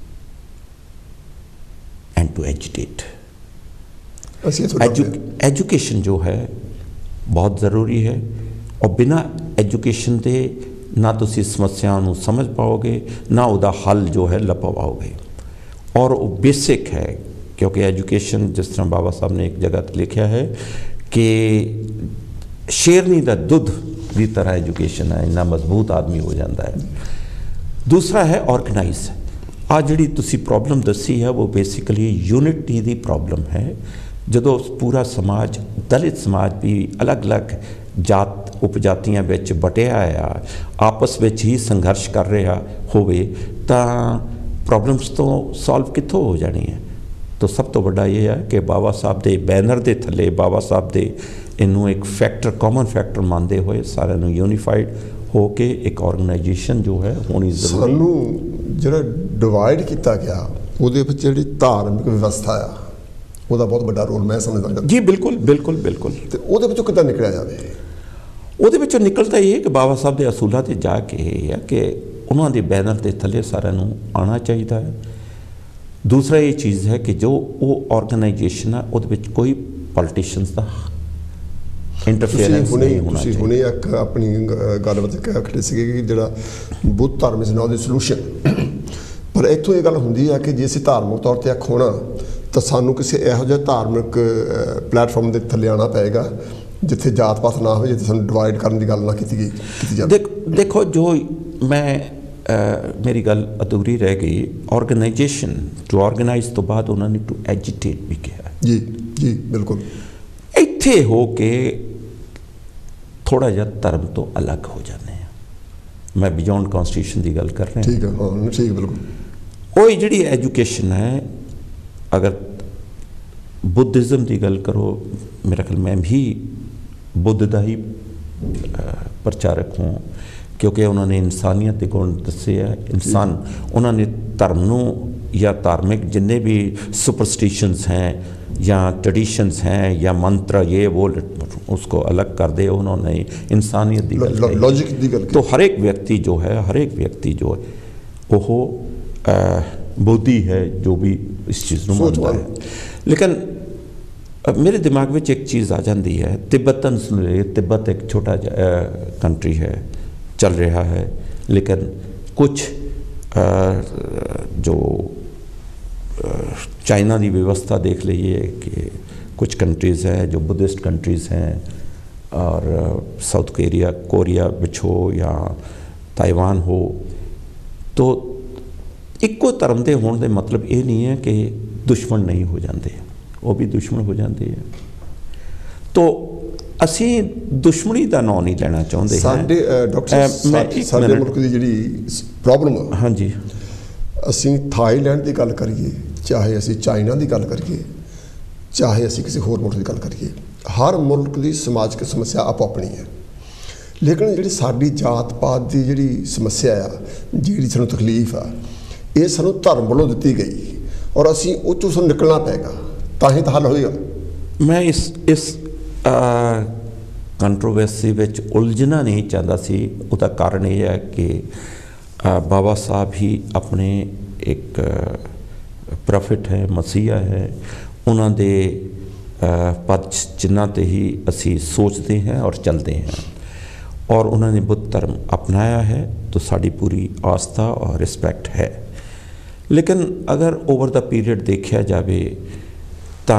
B: and to agitate. Education जो है बहुत ज़रूरी है और बिना एजुकेशन के ना तुसी समस्याओं को समझ पाओगे, ना उदा हल जो है लभ पाओगे। और वो बेसिक है, क्योंकि एजुकेशन जिस तरह बाबा साहब ने एक जगह लिखा है कि शेरनी का दुध की तरह एजुकेशन है, इन्ना मजबूत आदमी हो जाता है। दूसरा है ऑर्गेनाइज। आ जी तुसी प्रॉब्लम दसी है वो बेसिकली यूनिटी की प्रॉब्लम है। जो पूरा समाज, दलित समाज भी अलग अलग जात उपजातियां विच बटिया आ, आपस में ही संघर्ष कर रहा होवे तां प्रॉब्लम्स तो सॉल्व कित्थों हो जानी है। तो सब तो बड़ा ये है कि बाबा साहब के बैनर के थले, बाबा साहब के इनू एक फैक्टर, कॉमन फैक्टर मानते हुए सारे यूनीफाइड हो के एक ऑर्गेनाइजेशन जो है होनी जरूरी।
A: सानू जिहड़ा डिवाइड किया गया उहदे विच जिहड़ी धार्मिक व्यवस्था आ ਉਹਦਾ ਬਹੁਤ ਵੱਡਾ ਰੋਲ ਮੈਂ ਸਮਝਦਾ
B: ਜੀ। ਬਿਲਕੁਲ ਬਿਲकुल ਬਿਲकुल।
A: ਤੇ ਉਹਦੇ ਵਿੱਚੋਂ ਕਿੱਦਾਂ ਨਿਕਲਿਆ ਜਾਵੇ?
B: ਉਹਦੇ ਵਿੱਚੋਂ ਨਿਕਲਦਾ ਇਹ ਕਿ ਬਾਬਾ ਸਾਹਿਬ ਦੇ ਅਸੂਲਾਂ ਤੇ ਜਾ ਕੇ ਇਹ ਹੈ ਕਿ ਉਹਨਾਂ ਦੇ ਬੈਨਰ ਦੇ ਥੱਲੇ ਸਾਰਿਆਂ ਨੂੰ ਆਉਣਾ ਚਾਹੀਦਾ ਹੈ। ਦੂਸਰਾ ਇਹ ਚੀਜ਼ ਹੈ ਕਿ ਜੋ ਉਹ ਆਰਗੇਨਾਈਜੇਸ਼ਨ ਹੈ ਉਹਦੇ ਵਿੱਚ ਕੋਈ ਪੋਲੀਟੀਸ਼ੀਅਨਸ ਦਾ ਇੰਟਰਫੇਰੈਂਸ ਨਹੀਂ ਹੋਣਾ ਚਾਹੀਦਾ।
A: ਹੁਣੇ ਇੱਕ ਆਪਣੀ ਗੱਲਬਾਤ ਕਹਿ ਖੜੇ ਸੀਗੇ ਕਿ ਜਿਹੜਾ ਬੁੱਧ ਧਰਮ ਇਸ ਨਾਲ ਦੀ ਸੋਲੂਸ਼ਨ, ਪਰ ਇੱਥੋਂ ਇਹ ਗੱਲ ਹੁੰਦੀ ਹੈ ਕਿ ਜੇ ਅਸੀਂ ਧਾਰਮਿਕ ਤੌਰ ਤੇ ਅੱਖ ਹੋਣਾ ਤਾਂ ਸਾਨੂੰ ਕਿਸੇ ਇਹੋ ਜਿਹੇ ਧਾਰਮਿਕ ਪਲੇਟਫਾਰਮ ਦੇ ਥੱਲੇ ਆਉਣਾ ਪਏਗਾ ਜਿੱਥੇ ਜਾਤ ਪਾਤ ਨਾ ਹੋਵੇ, ਜਿੱਥੇ ਸਾਨੂੰ ਡਿਵਾਈਡ ਕਰਨ ਦੀ ਗੱਲ ਨਾ ਕੀਤੀ ਜਾਵੇ।
B: ਦੇਖੋ ਜੋ ਮੈਂ ਮੇਰੀ ਗੱਲ ਅਧੂਰੀ ਰਹਿ ਗਈ। ਆਰਗੇਨਾਈਜੇਸ਼ਨ ਟੂ ਆਰਗੇਨਾਈਜ਼ ਤੋਂ ਬਾਅਦ ਉਹਨਾਂ ਨੇ ਟੂ ਐਜੀਟੇਟ ਵੀ ਕਿਹਾ।
A: ਜੀ ਜੀ ਬਿਲਕੁਲ।
B: ਇੱਥੇ ਹੋ ਕੇ ਥੋੜਾ ਜਿਹਾ ਧਰਮ ਤੋਂ ਅਲੱਗ ਹੋ ਜਾਂਦੇ ਆ। ਮੈਂ ਬਿਯੋਂਡ ਕਨਸਟੀਟਿਊਸ਼ਨ ਦੀ ਗੱਲ ਕਰ ਰਿਹਾ।
A: ਠੀਕ ਹੈ, ਹਾਂ ਠੀਕ, ਬਿਲਕੁਲ।
B: ਉਹ ਜਿਹੜੀ ਐਜੂਕੇਸ਼ਨ ਹੈ, अगर बुद्धिज़्म की गल करो, मेरा ख्याल मैं भी बुद्ध का ही प्रचारक हूँ, क्योंकि उन्होंने इंसानियत के गुण दसे है। इंसान उन्होंने धर्म नूं या धार्मिक जिन्ने भी सुपरस्टिशंस हैं या ट्रेडिशंस हैं या मंत्र ये वो उसको अलग कर दे। उन्होंने इंसानियत की गल,
A: लॉजिक की गल।
B: तो हर एक व्यक्ति जो है, हर एक व्यक्ति जो है वो बुद्धि है जो भी इस चीज़ को मानता है। लेकिन मेरे दिमाग में एक चीज़ आ जाती है, तिब्बतन सुन रहे। तिब्बत एक छोटा कंट्री है, चल रहा है, लेकिन कुछ जो चाइना की व्यवस्था देख लीजिए कि कुछ कंट्रीज़ हैं जो बुद्धिस्ट कंट्रीज़ हैं, और साउथ कोरिया विच हो या ताइवान हो, तो ਇੱਕੋ ਧਰਮ ਦੇ ਹੋਣ ਦੇ ਮਤਲਬ ਇਹ ਨਹੀਂ ਹੈ ਕਿ ਦੁਸ਼ਮਣ ਨਹੀਂ ਹੋ ਜਾਂਦੇ, ਉਹ ਵੀ ਦੁਸ਼ਮਣ ਹੋ ਜਾਂਦੇ ਹੈ। ਤੋ ਅਸੀਂ ਦੁਸ਼ਮਣੀ ਦਾ ਨਾਂ ਨਹੀਂ ਲੈਣਾ ਚਾਹੁੰਦੇ।
A: ਸਾਡੇ ਡਾਕਟਰ ਸਾਡੇ ਮੁਲਕ ਦੀ ਜਿਹੜੀ ਪ੍ਰੋਬਲਮ ਆ,
B: ਹਾਂਜੀ,
A: ਅਸੀਂ ਥਾਈਲੈਂਡ ਦੀ ਗੱਲ ਕਰੀਏ, ਚਾਹੇ ਅਸੀਂ ਚਾਈਨਾ ਦੀ ਗੱਲ ਕਰੀਏ, ਚਾਹੇ ਅਸੀਂ ਕਿਸੇ ਹੋਰ ਮੁਲਕ ਦੀ ਗੱਲ ਕਰੀਏ, ਹਰ ਮੁਲਕ ਦੀ ਸਮਾਜਿਕ ਸਮੱਸਿਆ ਆਪੋ ਆਪਣੀ ਹੈ। ਲੇਕਿਨ ਜਿਹੜੀ ਸਾਡੀ ਜਾਤ ਪਾਤ ਦੀ ਜਿਹੜੀ ਸਮੱਸਿਆ ਆ, ਜਿਹੜੀ ਸਾਨੂੰ ਤਕਲੀਫ ਆ, ਇਹ ਸਾਨੂੰ ਧਰਮ ਵੱਲੋਂ ਦਿੱਤੀ ਗਈ ਔਰ ਅਸੀਂ ਉਹ 'ਚੋਂ ਸਾਨੂੰ ਨਿਕਲਣਾ ਪਏਗਾ, ਤਾਂ ਹੀ ਤਾਂ ਹੱਲ ਹੋਏਗਾ।
B: ਮੈਂ ਇਸ ਕੰਟਰੋਵਰਸੀ ਵਿੱਚ ਉਲਝਣਾ ਨਹੀਂ ਚਾਹੁੰਦਾ ਸੀ। ਉਹਦਾ ਕਾਰਨ ਇਹ ਹੈ ਕਿ ਬਾਬਾ ਸਾਹਿਬ ਹੀ ਆਪਣੇ ਇੱਕ ਪ੍ਰੋਫਿਟ ਹੈ, ਮਸੀਹਾ ਹੈ। ਉਹਨਾਂ ਦੇ ਪਦ ਚਿੰਨ੍ਹਾਂ 'ਤੇ ਹੀ ਅਸੀਂ ਸੋਚਦੇ हैं और चलते हैं, और उन्होंने बुद्ध धर्म अपनाया है तो साड़ी पूरी आस्था और रिस्पैक्ट है। लेकिन अगर ओवर द पीरियड देखा जाए तो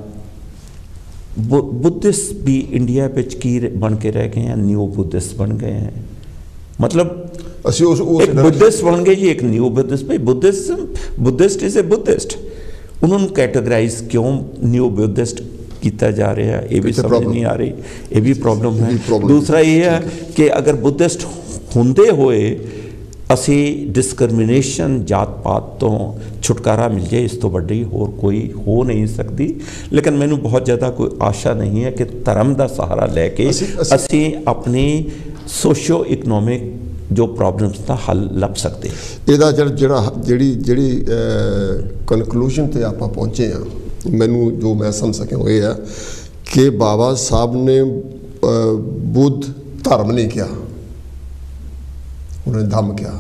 B: बुद्धिस्ट भी इंडिया की बन के रह गए हैं, न्यू बुद्धिस्ट बन गए हैं। मतलब
A: ਅਸੀਂ ਉਸ
B: ਇੱਕ ਬੁੱਧਿਸਟ ਬਣ ਗਏ ਜੀ, ਇੱਕ ਨਿਊ ਬੁੱਧਿਸਟ। ਭਾਈ ਬੁੱਧਿਸਟ ਇਜ਼ ਅ ਬੁੱਧਿਸਟ, ਉਹਨਾਂ ਨੂੰ ਕੈਟਾਗਰਾਈਜ਼ ਕਿਉਂ ਨਿਊ ਬੁੱਧਿਸਟ ਕੀਤਾ ਜਾ ਰਿਹਾ, ਇਹ ਵੀ ਸਮਝ ਨਹੀਂ ਆ ਰਹੀ, ਇਹ ਵੀ ਪ੍ਰੋਬਲਮ ਹੈ। ਦੂਸਰਾ ਇਹ ਹੈ ਕਿ ਅਗਰ ਬੁੱਧਿਸਟ ਹੁੰਦੇ ਹੋਏ ਅਸੀਂ ਡਿਸਕ੍ਰਿਮੀਨੇਸ਼ਨ ਜਾਤ ਪਾਤ ਤੋਂ ਛੁਟਕਾਰਾ ਮਿਲ ਜਾਏ, ਇਸ ਤੋਂ ਵੱਡੀ ਹੋਰ ਕੋਈ ਹੋ ਨਹੀਂ ਸਕਦੀ। ਲੇਕਿਨ ਮੈਨੂੰ ਬਹੁਤ ਜ਼ਿਆਦਾ ਕੋਈ ਆਸ਼ਾ ਨਹੀਂ ਹੈ ਕਿ ਧਰਮ ਦਾ ਸਹਾਰਾ ਲੈ ਕੇ ਅਸੀਂ ਆਪਣੀ ਸੋਸ਼ੋ ਇਕਨੋਮਿਕ ਜੋ ਪ੍ਰੋਬਲਮਸ ਦਾ ਹੱਲ ਲੱਭ ਸਕਦੇ।
A: ਇਹਦਾ ਜਿਹੜੀ ਕਨਕਲੂਜਨ 'ਤੇ ਆਪਾਂ ਪਹੁੰਚੇ ਹਾਂ, ਮੈਨੂੰ ਜੋ ਮੈਂ ਸਮਝ ਸਕਿਆ ਉਹ ਇਹ ਹੈ ਕਿ ਬਾਬਾ ਸਾਹਿਬ ਨੇ ਬੁੱਧ ਧਰਮ ਨਹੀਂ ਕਿਹਾ, ਉਹਨਾਂ ਨੇ ਧੰਮ ਕਿਹਾ।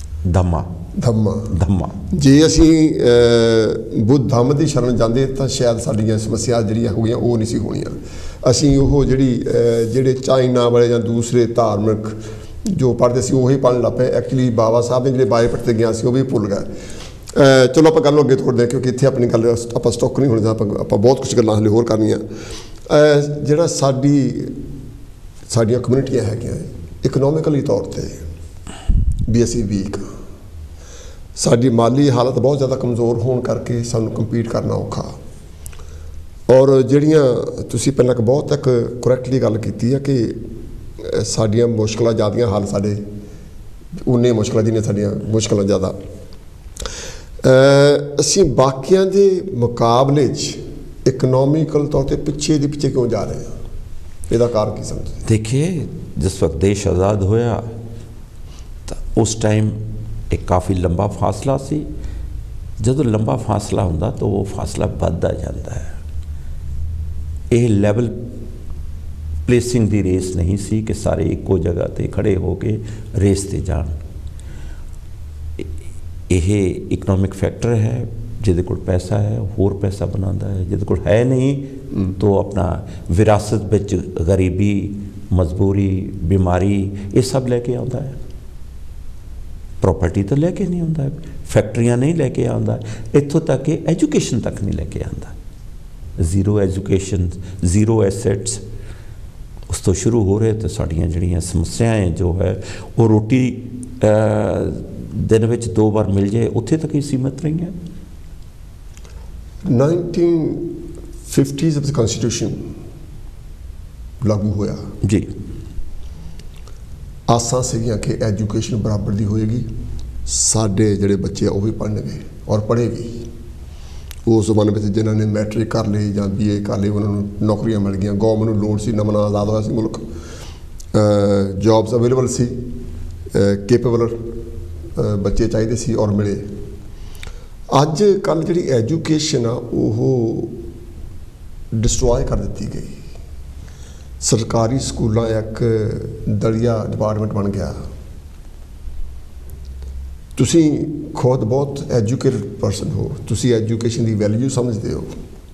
A: ਧੰਮਾ ਜੇ ਅਸੀਂ ਬੁੱਧ ਧੰਮ ਦੀ ਸ਼ਰਨ ਜਾਂਦੇ ਤਾਂ ਸ਼ਾਇਦ ਸਾਡੀਆਂ ਸਮੱਸਿਆ ਜਿਹੜੀਆਂ ਹੋ ਗਈਆਂ ਉਹ ਨਹੀਂ ਸੀ ਹੋਣੀਆਂ। ਅਸੀਂ ਉਹ ਜਿਹੜੇ ਚਾਈਨਾ ਵਾਲੇ ਜਾਂ ਦੂਸਰੇ ਧਾਰਮਿਕ ਜੋ ਪੜ੍ਹਦੇ ਸੀ ਉਹੀ ਪੜ੍ਹਨ ਲੱਗ ਪਏ। ਐਕਚੁਅਲੀ ਬਾਬਾ ਸਾਹਿਬ ਨੇ ਜਿਹੜੇ ਬਾਇਓਪਿਕ 'ਤੇ ਗਿਆ ਸੀ ਉਹ ਵੀ ਭੁੱਲ ਗਏ। ਚਲੋ ਆਪਾਂ ਗੱਲ ਨੂੰ ਅੱਗੇ ਤੋਰਦੇ ਹਾਂ, ਕਿਉਂਕਿ ਇੱਥੇ ਆਪਣੀ ਗੱਲ ਆਪਾਂ ਸਟੋਕ ਨਹੀਂ ਹੋਣਾ, ਆਪਾਂ ਬਹੁਤ ਕੁਛ ਗੱਲਾਂ ਹਲੇ ਹੋਰ ਕਰਨੀਆਂ। ਜਿਹੜਾ ਸਾਡੀਆਂ ਕਮਿਊਨਿਟੀਆਂ ਹੈਗੀਆਂ ਇਕਨੋਮਿਕਲੀ ਤੌਰ 'ਤੇ ਵੀ ਅਸੀਂ ਵੀਕ, ਸਾਡੀ ਮਾਲੀ ਹਾਲਤ ਬਹੁਤ ਜ਼ਿਆਦਾ ਕਮਜ਼ੋਰ ਹੋਣ ਕਰਕੇ ਸਾਨੂੰ ਕੰਪੀਟ ਕਰਨਾ ਔਖਾ। ਔਰ ਜਿਹੜੀਆਂ ਤੁਸੀਂ ਪਹਿਲਾਂ ਬਹੁਤ ਇੱਕ ਕਰੈਕਟਲੀ ਗੱਲ ਕੀਤੀ ਹੈ ਕਿ ਸਾਡੀਆਂ ਮੁਸ਼ਕਲਾਂ ਜ਼ਿਆਦੀਆਂ ਹੱਲ ਸਾਡੇ ਉਨੇ ਮੁਸ਼ਕਲਾਂ ਜਿੰਨੀਆਂ ਸਾਡੀਆਂ ਮੁਸ਼ਕਲਾਂ ਜ਼ਿਆਦਾ। ਅਸੀਂ ਬਾਕੀਆਂ ਦੇ ਮੁਕਾਬਲੇ 'ਚ ਇਕਨੋਮਿਕਲ ਤੌਰ 'ਤੇ ਪਿੱਛੇ ਕਿਉਂ ਜਾ ਰਹੇ ਹਾਂ? ਇਹਦਾ ਕਾਰਨ ਕੀ ਸਮਝਦੇ?
B: देखिए, जिस वक्त देश आज़ाद होया तो उस टाइम एक काफ़ी लंबा फासला सी। ਜਦੋਂ ਲੰਬਾ ਫਾਸਲਾ ਹੁੰਦਾ ਤਾਂ ਉਹ ਫਾਸਲਾ ਵੱਧਦਾ ਜਾਂਦਾ ਹੈ। ਇਹ ਲੈਵਲ ਪਲੇਸਿੰਗ ਦੀ ਰੇਸ ਨਹੀਂ ਸੀ ਕਿ ਸਾਰੇ ਇੱਕੋ ਜਗ੍ਹਾ 'ਤੇ ਖੜੇ ਹੋ ਕੇ ਰੇਸ 'ਤੇ ਜਾਣ। ਇਹ ਇਕਨੋਮਿਕ ਫੈਕਟਰ ਹੈ, ਜਿਹਦੇ ਕੋਲ ਪੈਸਾ ਹੈ ਹੋਰ ਪੈਸਾ ਬਣਾਉਂਦਾ ਹੈ, ਜਿਹਦੇ ਕੋਲ ਹੈ ਨਹੀਂ तो अपना विरासत ਵਿੱਚ गरीबी, मजबूरी, बीमारी ये सब लेके आता है। प्रॉपर्टी तो लेके नहीं आता है, फैक्ट्रियां नहीं लेके आता, इत्थों तक कि एजुकेशन तक नहीं लेके आता। जीरो एजुकेशन, जीरो एसेट्स, उस तो शुरू हो रहे तो साड़ियाँ जड़ियाँ समस्याएं जो है वो रोटी दिन में 2 बार मिल जाए उत्थे तक ही सीमित रही हैं।
A: 1950s of the constitution लागू होया
B: जी।
A: आसां सीगियां कि एजुकेशन बराबर दी होएगी, साडे जिहड़े बच्चे आ वो भी पढ़नगे और पढ़े भी। उस जमाने में जिन्होंने मैट्रिक कर ली या BA कर ली उन्होंने नौकरियां मिल गई। गौरमेंट नूं लोड़ सी, नवां आज़ाद होया सी मुल्क, जॉब्स अवेलेबल सी, केपेबल बच्चे चाहिए सी और मिले। अज कल जिहड़ी एजुकेशन आ वो डिस्ट्रॉय कर दी गई। सरकारी स्कूलों एक दलिया डिपार्टमेंट बन गया। तुसी खुद बहुत एजुकेटेड पर्सन हो, तुसी एजुकेशन की वैल्यू समझते हो।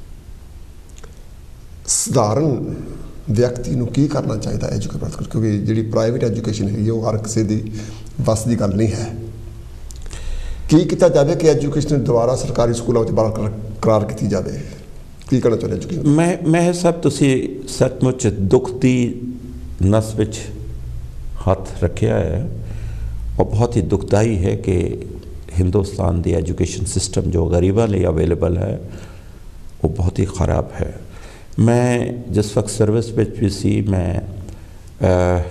A: सधारण व्यक्ति नूं की करना चाहिए एजुकेट, क्योंकि जी प्राइवेट एजुकेशन है वो हर किसी की बस की गल नहीं है। की किया जाए कि एजुकेशन दोबारा सरकारी स्कूलों में बरकरार की जाए? की करना चाहिए एजुकेशन?
B: मैं सब तुसी सचमुच दुख की नस विच हथ रखिया है और बहुत ही दुखदाई है कि हिंदुस्तान की एजुकेशन सिस्टम जो गरीबों लिए अवेलेबल है वो बहुत ही ख़राब है। मैं जिस वक्त सर्विस में भी सी, मैं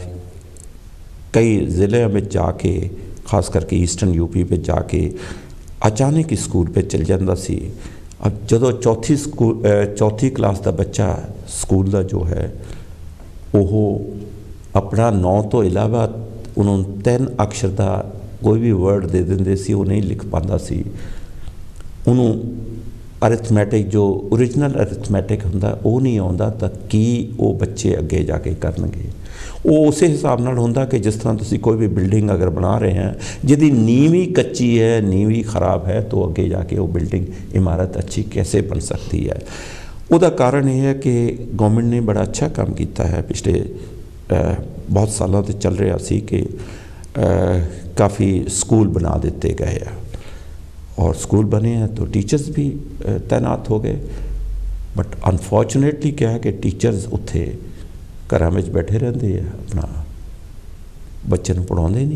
B: कई ज़िले में जाके खास करके ईस्टर्न यूपी में जाके अचानक ही स्कूल पे चल जाता सी। अब जो चौथी क्लास का बच्चा स्कूल का जो है वो अपना 9 तो इलावा उन्होंने 3 अक्षर का कोई भी वर्ड दे देंगे सी, वो नहीं लिख पाता सी। उन्होंने अरिथमैटिक जो ओरिजिनल अरिथमैटिक होंदा वो नहीं आता, तो की वो बच्चे अगे जाके करनगे। वो उस हिसाब नाल होंदा कि जिस तरह तुसी कोई भी बिल्डिंग अगर बना रहे हैं जिहदी नींव ही कच्ची है, नींव ही ख़राब है, तो अगे जाके वो बिल्डिंग इमारत अच्छी कैसे बन सकती है? उसका कारण यह है कि गवर्नमेंट ने बड़ा अच्छा काम किया है। पिछले बहुत सालों से चल रहा सी कि काफ़ी स्कूल बना दिते गए हैं और स्कूल बने हैं तो टीचर्स भी तैनात हो गए। बट अनफॉर्चुनेटली क्या है कि टीचर्स उत्थे घरां विच बैठे रहंदे हैं, अपना बच्चे नूं पढ़ाउंदे नहीं,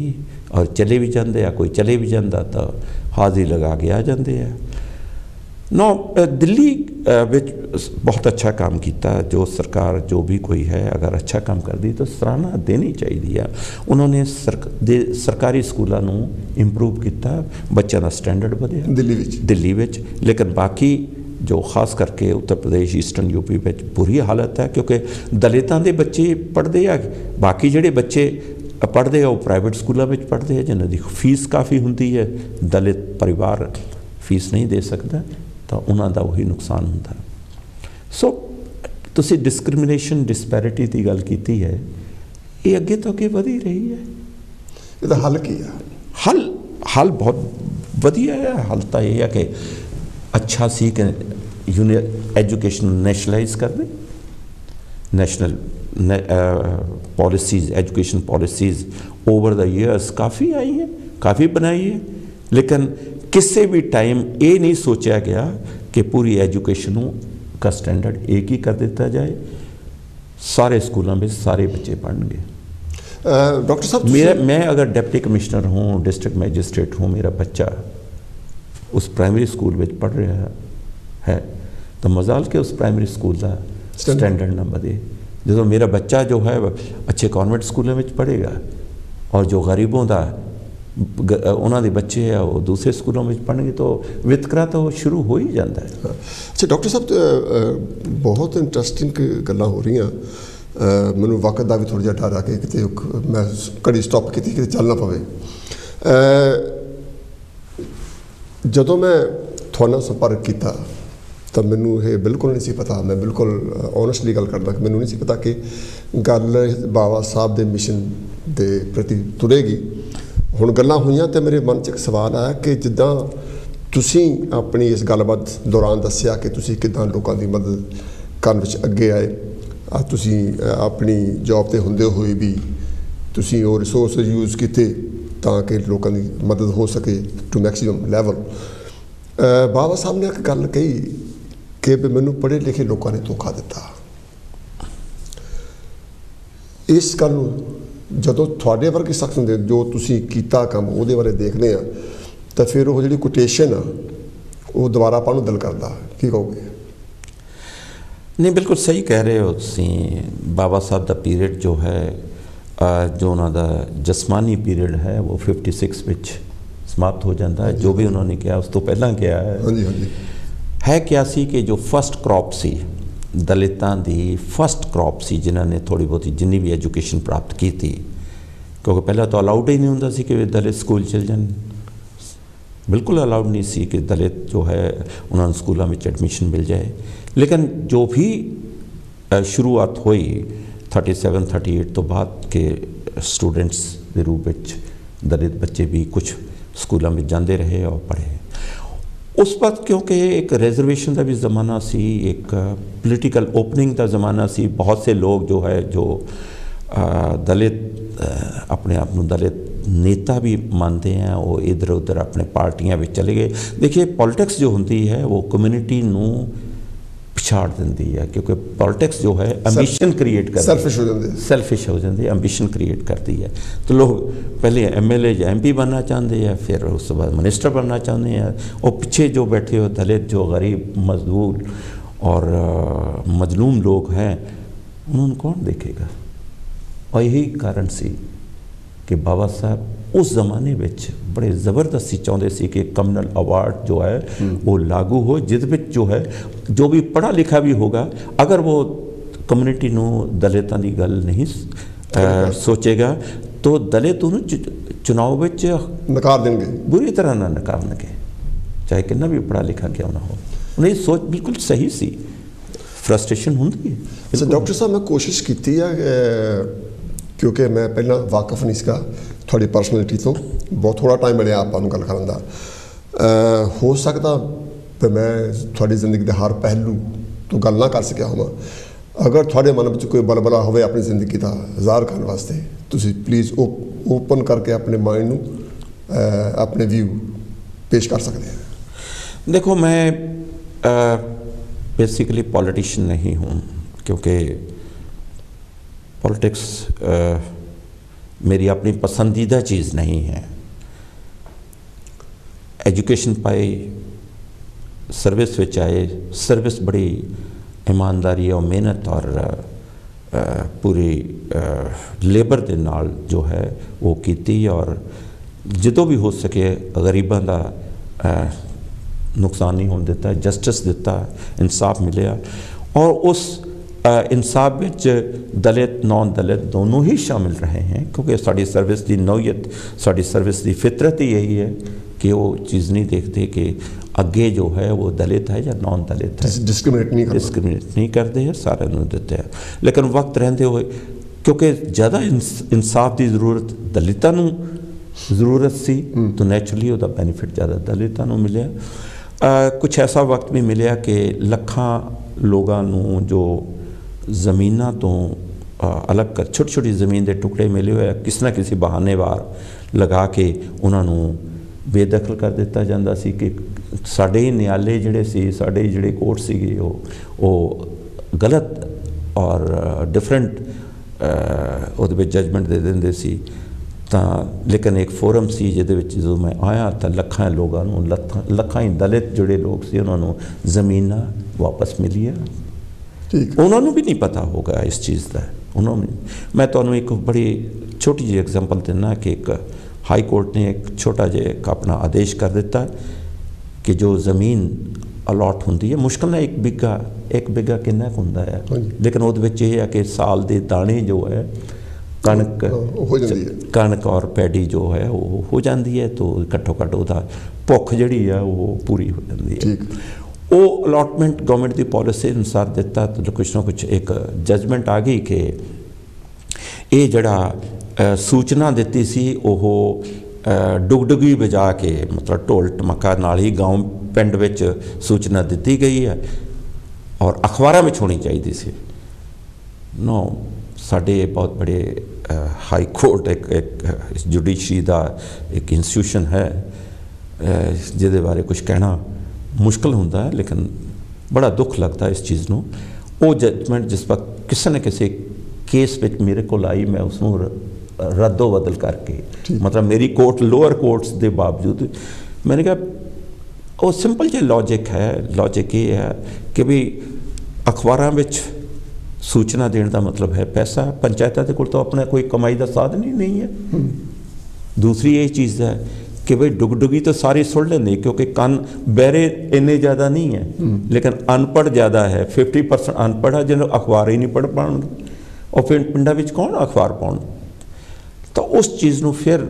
B: और चले भी जाते हैं, कोई चले भी जाता तो हाज़री लगा के आ जाते हैं। नो दिल्ली विच बहुत अच्छा काम किया। जो सरकार जो भी कोई है अगर अच्छा काम कर दी तो सराहना देनी चाहिए। उन्होंने सरकारी स्कूलों को इंप्रूव किया, बच्चों का स्टैंडर्ड बढ़िया दिल्ली विच। लेकिन बाकी जो खास करके उत्तर प्रदेश ईस्टर्न यूपी में बुरी हालत है, क्योंकि दलितों के बच्चे पढ़ते हैं, बाकी जोड़े बच्चे पढ़ते हैं वो प्राइवेट स्कूलों में पढ़ते हैं जिन्हों की फीस काफ़ी होंगी है। दलित परिवार फीस नहीं दे सकता तो उन्होंने वही नुकसान होता। सो तुसी डिस्क्रिमिनेशन डिस्पैरिटी की गल की है, ये अगे तो अगे वधी रही है।
A: ये हल की है?
B: हल बहुत वधिया है। हल तो यह है कि अच्छा सी कि एजुकेशन नैशनलाइज कर दे। National policies, education policies over the years काफ़ी आई हैं, काफ़ी बनाई है, लेकिन किसी भी टाइम ये नहीं सोचा गया कि पूरी एजुकेशन का स्टैंडर्ड एक ही कर दिया जाए, सारे स्कूलों में सारे बच्चे पढ़ेंगे।
A: डॉक्टर साहब,
B: मैं अगर डिप्टी कमिश्नर हूँ, डिस्ट्रिक्ट मैजिस्ट्रेट हूँ, मेरा बच्चा उस प्राइमरी स्कूल में पढ़ रहा है तो मजाल के उस प्राइमरी स्कूल का स्टैंडर्ड ना बढ़े। जो मेरा बच्चा जो है अच्छे कॉन्वेंट स्कूलों में पढ़ेगा और जो गरीबों का उन्होंने बच्चे है वो दूसरे स्कूलों में पढ़ेंगे तो वितकरा तो शुरू हो ही जाता है।
A: अच्छा डॉक्टर साहब, बहुत इंटरस्टिंग गल्लां हो रही हैं। मैनू वक्त का भी थोड़ा जिहा डर आ कि किते मैं घड़ी स्टॉप की कि चल ना पवे। जदों मैं थोड़े नाल संपर्क किया तो मैनू ये बिल्कुल नहीं सी पता, मैं बिल्कुल ऑनेस्टली गल करदा कि मैनू नहीं सी पता कि गल बाबा साहब के मिशन के प्रति तुरेगी। हुण गल्लां होईयां तो मेरे मन च एक सवाल आया कि जिद्दां तुसीं अपनी इस गलबात दौरान दस्सिया कि तुसीं किद्दां लोकां दी मदद करन विच अगे आए, तुसीं अपनी जॉब ते हुंदे होए भी तुसीं वो रिसोर्स यूज़ कीते ताकि लोकां दी मदद हो सके टू मैक्सीमम लैवल। बाबा साहब ने एक गल कही कि मैनू पढ़े लिखे लोगों ने धोखा दिता। इस गल जदों थोड़े वर्गे शख्स ने जो तुसीं कीता काम उहदे बारे देखने आ तो फिर वो जिहड़ी कोटेशन आ वो दोबारा पढ़न दिल करदा, की कहोगे?
B: नहीं, बिल्कुल सही कह रहे हो तुसीं। बाबा साहब का पीरियड जो है, जो उन्होंने जसमानी पीरियड है वो 56 विच समाप्त हो जाता है। जो भी उन्होंने किया उस तो पहला किया है।
A: हाँ जी, हाँ जी।
B: है क्या सी कि जो फस्ट क्रॉप सी दलितां दी फस्ट क्रॉप सी जिन्होंने थोड़ी बहुत जिन्नी भी एजुकेशन प्राप्त की थी, क्योंकि पहला तो अलाउड ही नहीं होंदा सी कि दलित स्कूल चल जान, बिल्कुल अलाउड नहीं सी कि दलित जो है उन्होंने स्कूलों में एडमिशन मिल जाए। लेकिन जो भी शुरुआत हुई 37-38 तो बाद के स्टूडेंट्स के रूप में दलित बच्चे भी कुछ स्कूलों में जाते रहे और पढ़े। उस वक्त क्योंकि एक रिजर्वेशन का भी ज़माना सी, एक पॉलिटिकल ओपनिंग का ज़माना सी, बहुत से लोग जो है जो दलित अपने आप को दलित नेता भी मानते हैं वो इधर उधर अपने पार्टियां भी चले गए। देखिए पॉलिटिक्स जो होती है वो कम्यूनिटी नू पिछाड़ देती है, क्योंकि पॉलिटिक्स जो है एम्बिशन क्रिएट कर सेल्फिश हो जाती है, एम्बिशन क्रिएट करती है। तो लोग पहले MLA या MP बनना चाहते हैं, फिर उसके बाद मिनिस्टर बनना चाहते हैं, और पीछे जो बैठे हो दलित जो गरीब मजदूर और मजलूम लोग हैं उन्होंने कौन देखेगा। और यही कारण सी कि बाबा साहब उस ज़माने में बड़े ज़बरदस्ती चाहते सी कि कम्युनल अवार्ड जो है वो लागू हो, जिद विच जो है जो भी पढ़ा लिखा भी होगा अगर वो कम्युनिटी नू दलितां दी गल नहीं सोचेगा तो दलित उन्होंने चुनाव विच
A: नकार देंगे,
B: बुरी तरह ना नकारनगे, चाहे कितना भी पढ़ा लिखा क्यों ना हो। उन्हें सोच बिल्कुल सही सी, फ्रस्ट्रेशन होंगी है।
A: डॉक्टर साहब मैं कोशिश की है क्योंकि मैं पहला वाकफ नहीं सका थोड़ी पर्सनैलिटी तो, बहुत थोड़ा टाइम मिले आपको गल करन दा। हो सकता तो मैं थोड़ी जिंदगी के हर पहलू तो गल ना कर सकिया होवां। अगर थोड़े मन में कोई बलबला हो अपनी जिंदगी का ज़ाहिर करने वास्ते तुसीं प्लीज़ ओपन करके अपने माइंड नू अपने व्यू पेश कर सकते हैं।
B: देखो मैं बेसिकली पॉलिटिशियन नहीं हूँ, क्योंकि पॉलिटिक्स मेरी अपनी पसंदीदा चीज़ नहीं है। एजुकेशन पाई, सर्विस विच आए, सर्विस बड़ी ईमानदारी और मेहनत और पूरी लेबर के नाल जो है वो कीती, और जिदों भी हो सके गरीबों का नुकसान नहीं होने दिता, जस्टिस दिता, इंसाफ मिले, और उस इंसाफ विच दलित नॉन दलित दोनों ही शामिल रहे हैं, क्योंकि साड़ी सर्विस की नौयत, साड़ी सर्विस की फितरत ही यही है कि वो चीज़ नहीं देखते कि अगे जो है वो दलित है या नॉन दलित है, डिस्क्रिमिनेट नहीं करते हैं, सारे देते हैं। लेकिन वक्त रहते हुए क्योंकि ज़्यादा इंसाफ की जरूरत दलितों को जरूरत सी, तो नैचुरली उसका बेनीफिट ज़्यादा दलितों को मिले। कुछ ऐसा वक्त भी मिले कि लखां लोगों को जो ज़मीनों तो अलग कर छोटी छोटी ज़मीन के टुकड़े मिले हुए किसी न किसी बहाने वार लगा के उन्होंने बेदखल कर दिता जाता सी कि साढ़े ही न्यायालय जिहड़े सी, साढ़े ही जिहड़े कोर्ट सीगे वो गलत और डिफरेंट उहदे विच जजमेंट दे दिंदे सी। लेकिन एक फोरम सी जिहदे विच जो मैं आया तो लखां लोगों लखां ही दलित जिहड़े लोग सी उन्होंने ज़मीन वापस मिली है। उन्होंने भी नहीं पता होगा इस चीज़ का। उन्होंने, मैं तुहानूं एक बड़ी छोटी जी एग्जांपल देना कि एक हाई कोर्ट ने एक छोटा जिहा अपना आदेश कर दिता कि जो ज़मीन अलॉट होंदी है, मुश्किल ना एक बिघा किन्ना हुंदा है, लेकिन उहदे विच यह है कि साल के दाने जो है कणक और पैडी जो है वो हो जाती है, तो घट्टो घट्ट उहदा भुख जिहड़ी है वो पूरी हो जाती है। वो अलॉटमेंट गवर्नमेंट की पॉलिसी अनुसार दिता, तो कुछ ना कुछ एक जजमेंट आ गई कि ये जड़ा सूचना दी सी वो डुगडुगी बजा के, मतलब ढोल टमका नाल ही गाँव पिंड विच सूचना दी गई है और अखबारों में होनी चाहिए सी। नो, साडे बहुत बड़े हाई कोर्ट एक जुडिशरी का एक इंस्टीट्यूशन है जिहदे बारे कुछ कहना मुश्किल होंदा है, लेकिन बड़ा दुख लगता है इस चीज़ को। वो जजमेंट जिस वक्त किसी न किसी केस में मेरे को आई, मैं उसनों रद्दो बदल करके, मतलब मेरी कोर्ट लोअर कोर्ट्स के बावजूद, मैंने कहा वो सिंपल जो लॉजिक है, लॉजिक ये है कि भी अखबारों में सूचना देने का मतलब है पैसा, पंचायतों के कोल तो अपना कोई कमाई का साधन ही नहीं है। दूसरी ये चीज़ है कि भाई डुगडुगी तो सारे सुन लेंगे क्योंकि कन बहरे इन्ने ज़्यादा नहीं है, लेकिन अनपढ़ ज़्यादा है। 50% अनपढ़ है जिन्हें अखबार ही नहीं पढ़ पाएंगे, और फिर पिंडा में कौन अखबार पाउण। तो उस चीज़ को फिर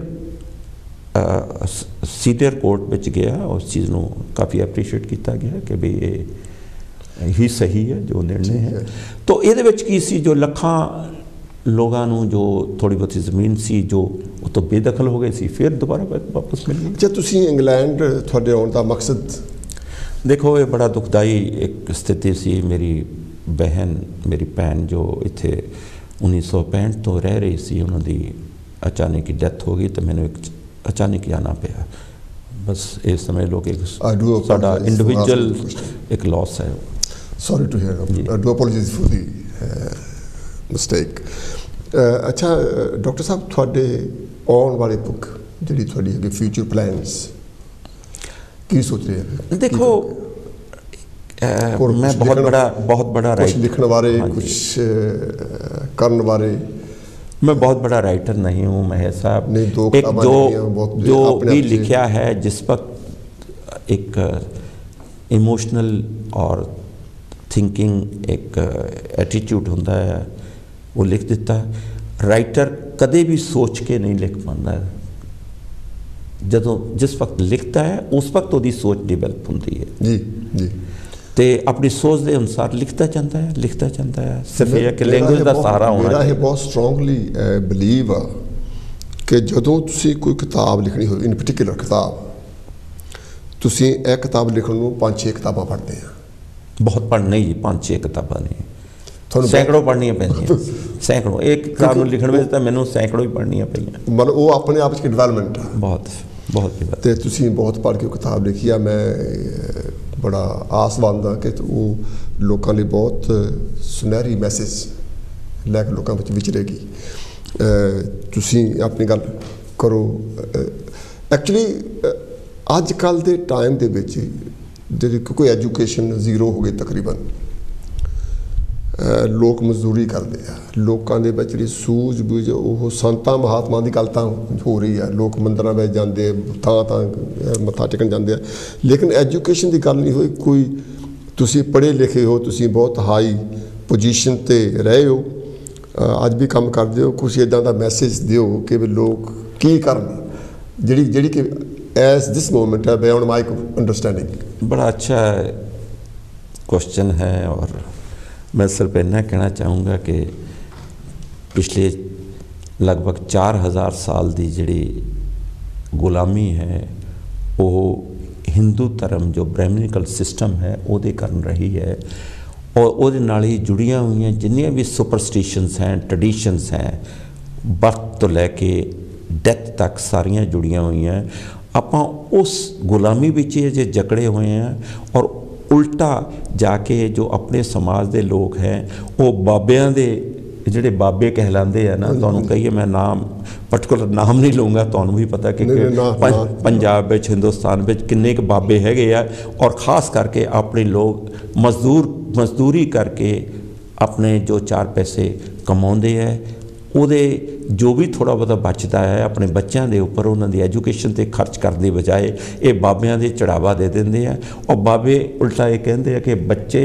B: सीनियर कोर्ट में गया, उस चीज़ को काफ़ी एप्रीशिएट किया गया कि भाई ये ही सही है जो निर्णय है। तो ये की सी जो लखां लोगों जो थोड़ी बहुत ज़मीन सी जो वो तो बेदखल हो गई सी, फिर दोबारा वापस मिल गई।
A: जब तुसी इंग्लैंड थोड़े आने का मकसद,
B: देखो ये बड़ा दुखदाई एक स्थिति सी। मेरी भैन जो इत्थे 1965 तो रह रही सी, उन्होंने अचानक ही डेथ हो गई, तो मैंने एक अचानक ही आना पाया। बस ये समझ लो कि साडा इंडिविजुअल एक लॉस है।
A: Sorry to hear. I do apologize for the mistake. अच्छा डॉक्टर साहब, थोड़े आने वाले बुक जी थोड़ी है फ्यूचर प्लान्स की सोच रहे हैं?
B: देखो मैं बहुत बड़ा
A: कुछ लिखने वाले, कुछ करने वाले।
B: मैं बहुत बड़ा राइटर नहीं हूँ महेश साहब। एक जो भी लिखा है जिस वक्त एक इमोशनल और थिंकिंग एक एटीट्यूड होता है वो लिख देता है। राइटर कदे भी सोच के नहीं लिख पाता है, जदों जिस वक्त लिखता है उस वक्त उसकी सोच डिवेलप होती है
A: जी
B: तो अपनी सोच के अनुसार लिखता जाता है। सिर्फ यह कि लैंग्वेज का सहारा होना
A: चाहिए। मेरा बहुत स्ट्रोंगली बिलीव है कि जदों तुसी कोई किताब लिखनी हो, इन पर्टिकुलर किताब, तुसी एक किताब लिखने को 5-6 किताबां पढ़ते हैं।
B: बहुत पढ़ नहीं, 5-6 किताबां नहीं, सैकड़ों पढ़निया पैंदियां, सैकड़ों। एक किताब लिखण में तो मैनूं सैकड़ों ही पढ़निया पईयां।
A: मतलब वो अपने आप की डिवेलपमेंट है
B: बहुत
A: ते तुसी बहुत पढ़ के किताब लिखी है। मैं बड़ा आसवंद हाँ कि वो लोगों लिए बहुत सुनहरी मैसेज लैके लोगों में विचरेगी। ਤੁਸੀਂ ਆਪਣੀ ਗੱਲ ਕਰੋ। ਐਕਚੁਅਲੀ ਅੱਜ ਕੱਲ੍ਹ ਦੇ ਟਾਈਮ ਦੇ ਵਿੱਚ ਜਿਹੜੀ ਕੋਈ ਐਜੂਕੇਸ਼ਨ ਜ਼ੀਰੋ ਹੋ ਗਈ ਤਕਰੀਬਨ, ਲੋਕ ਮਜ਼ਦੂਰੀ ਕਰਦੇ ਆ, ਲੋਕਾਂ ਦੇ ਵਿੱਚ ਜਿਹੜੀ ਸੂਝ-ਬੂਝ ਉਹ ਸੰਤਾਂ ਮਹਾਤਮਾ ਦੀ ਗੱਲ ਤਾਂ ਹੋ ਰਹੀ ਹੈ, ਲੋਕ ਮੰਦਰਾਂ ਵਿੱਚ ਜਾਂਦੇ, ਥਾਂ ਮੱਥਾ ਟੇਕਣ ਜਾਂਦੇ ਆ, ਲੇਕਿਨ ਐਜੂਕੇਸ਼ਨ ਦੀ ਗੱਲ ਨਹੀਂ ਹੋਈ। ਕੋਈ ਤੁਸੀਂ ਪੜ੍ਹੇ ਲਿਖੇ ਹੋ, ਤੁਸੀਂ ਬਹੁਤ ਹਾਈ ਪੋਜੀਸ਼ਨ 'ਤੇ ਰਹੇ ਹੋ, ਅੱਜ ਵੀ ਕੰਮ ਕਰਦੇ ਹੋ, ਕੁਛ ਇੱਦਾਂ ਦਾ ਮੈਸੇਜ ਦਿਓ ਕਿ ਵੀ ਲੋਕ ਕੀ ਕਰਨ, ਜਿਹੜੀ ਕਿ ਐਜ਼ ਦਿਸ मोमेंट है बियॉन्ड माई अंडरस्टैंडिंग।
B: बड़ा अच्छा क्वेश्चन है और मैं सिर्फ इतना कहना चाहूँगा कि पिछले लगभग 4000 साल की जिहड़ी गुलामी है वो हिंदू धर्म जो ब्रह्मनिकल सिस्टम है वो कारण रही है, और ਉਹਦੇ ਨਾਲ ही जुड़ियाँ हुई जिन्नियां भी सुपरस्टिशनस हैं, ट्रडिशनस हैं, बर्थ तो लैके डेथ तक सारियां जुड़ियाँ हुई हैं। ਆਪਾਂ उस गुलामी ਵਿੱਚ ਜੇ जकड़े हुए हैं और उल्टा जाके जो अपने समाज के लोग हैं वो बाबियां दे ਜਿਹੜੇ ਬਾਬੇ ਕਹਿਲਾਉਂਦੇ ਆ ਨਾ, ਤੁਹਾਨੂੰ ਕਹੀਏ ਮੈਂ ਨਾਮ ਪਾਰਟਿਕੂਲਰ ਨਾਮ ਨਹੀਂ ਲਊਂਗਾ, ਤੁਹਾਨੂੰ ਵੀ ਪਤਾ ਕਿ ਪੰਜਾਬ ਵਿੱਚ ਹਿੰਦੁਸਤਾਨ ਵਿੱਚ ਕਿੰਨੇ ਕੁ ਬਾਬੇ ਹੈਗੇ ਆ, ਔਰ ਖਾਸ ਕਰਕੇ ਆਪਣੇ ਲੋਕ ਮਜ਼ਦੂਰੀ ਕਰਕੇ ਆਪਣੇ ਜੋ 4 ਪੈਸੇ ਕਮਾਉਂਦੇ ਹੈ, ਉਹਦੇ जो भी थोड़ा बहुत बचता है अपने बच्चों के उपर उन्होंने एजुकेशन पर खर्च करने की बजाय ये बाबियां दे चढ़ावा दे देंगे हैं, और बाबे उल्टा ये कहते हैं कि बच्चे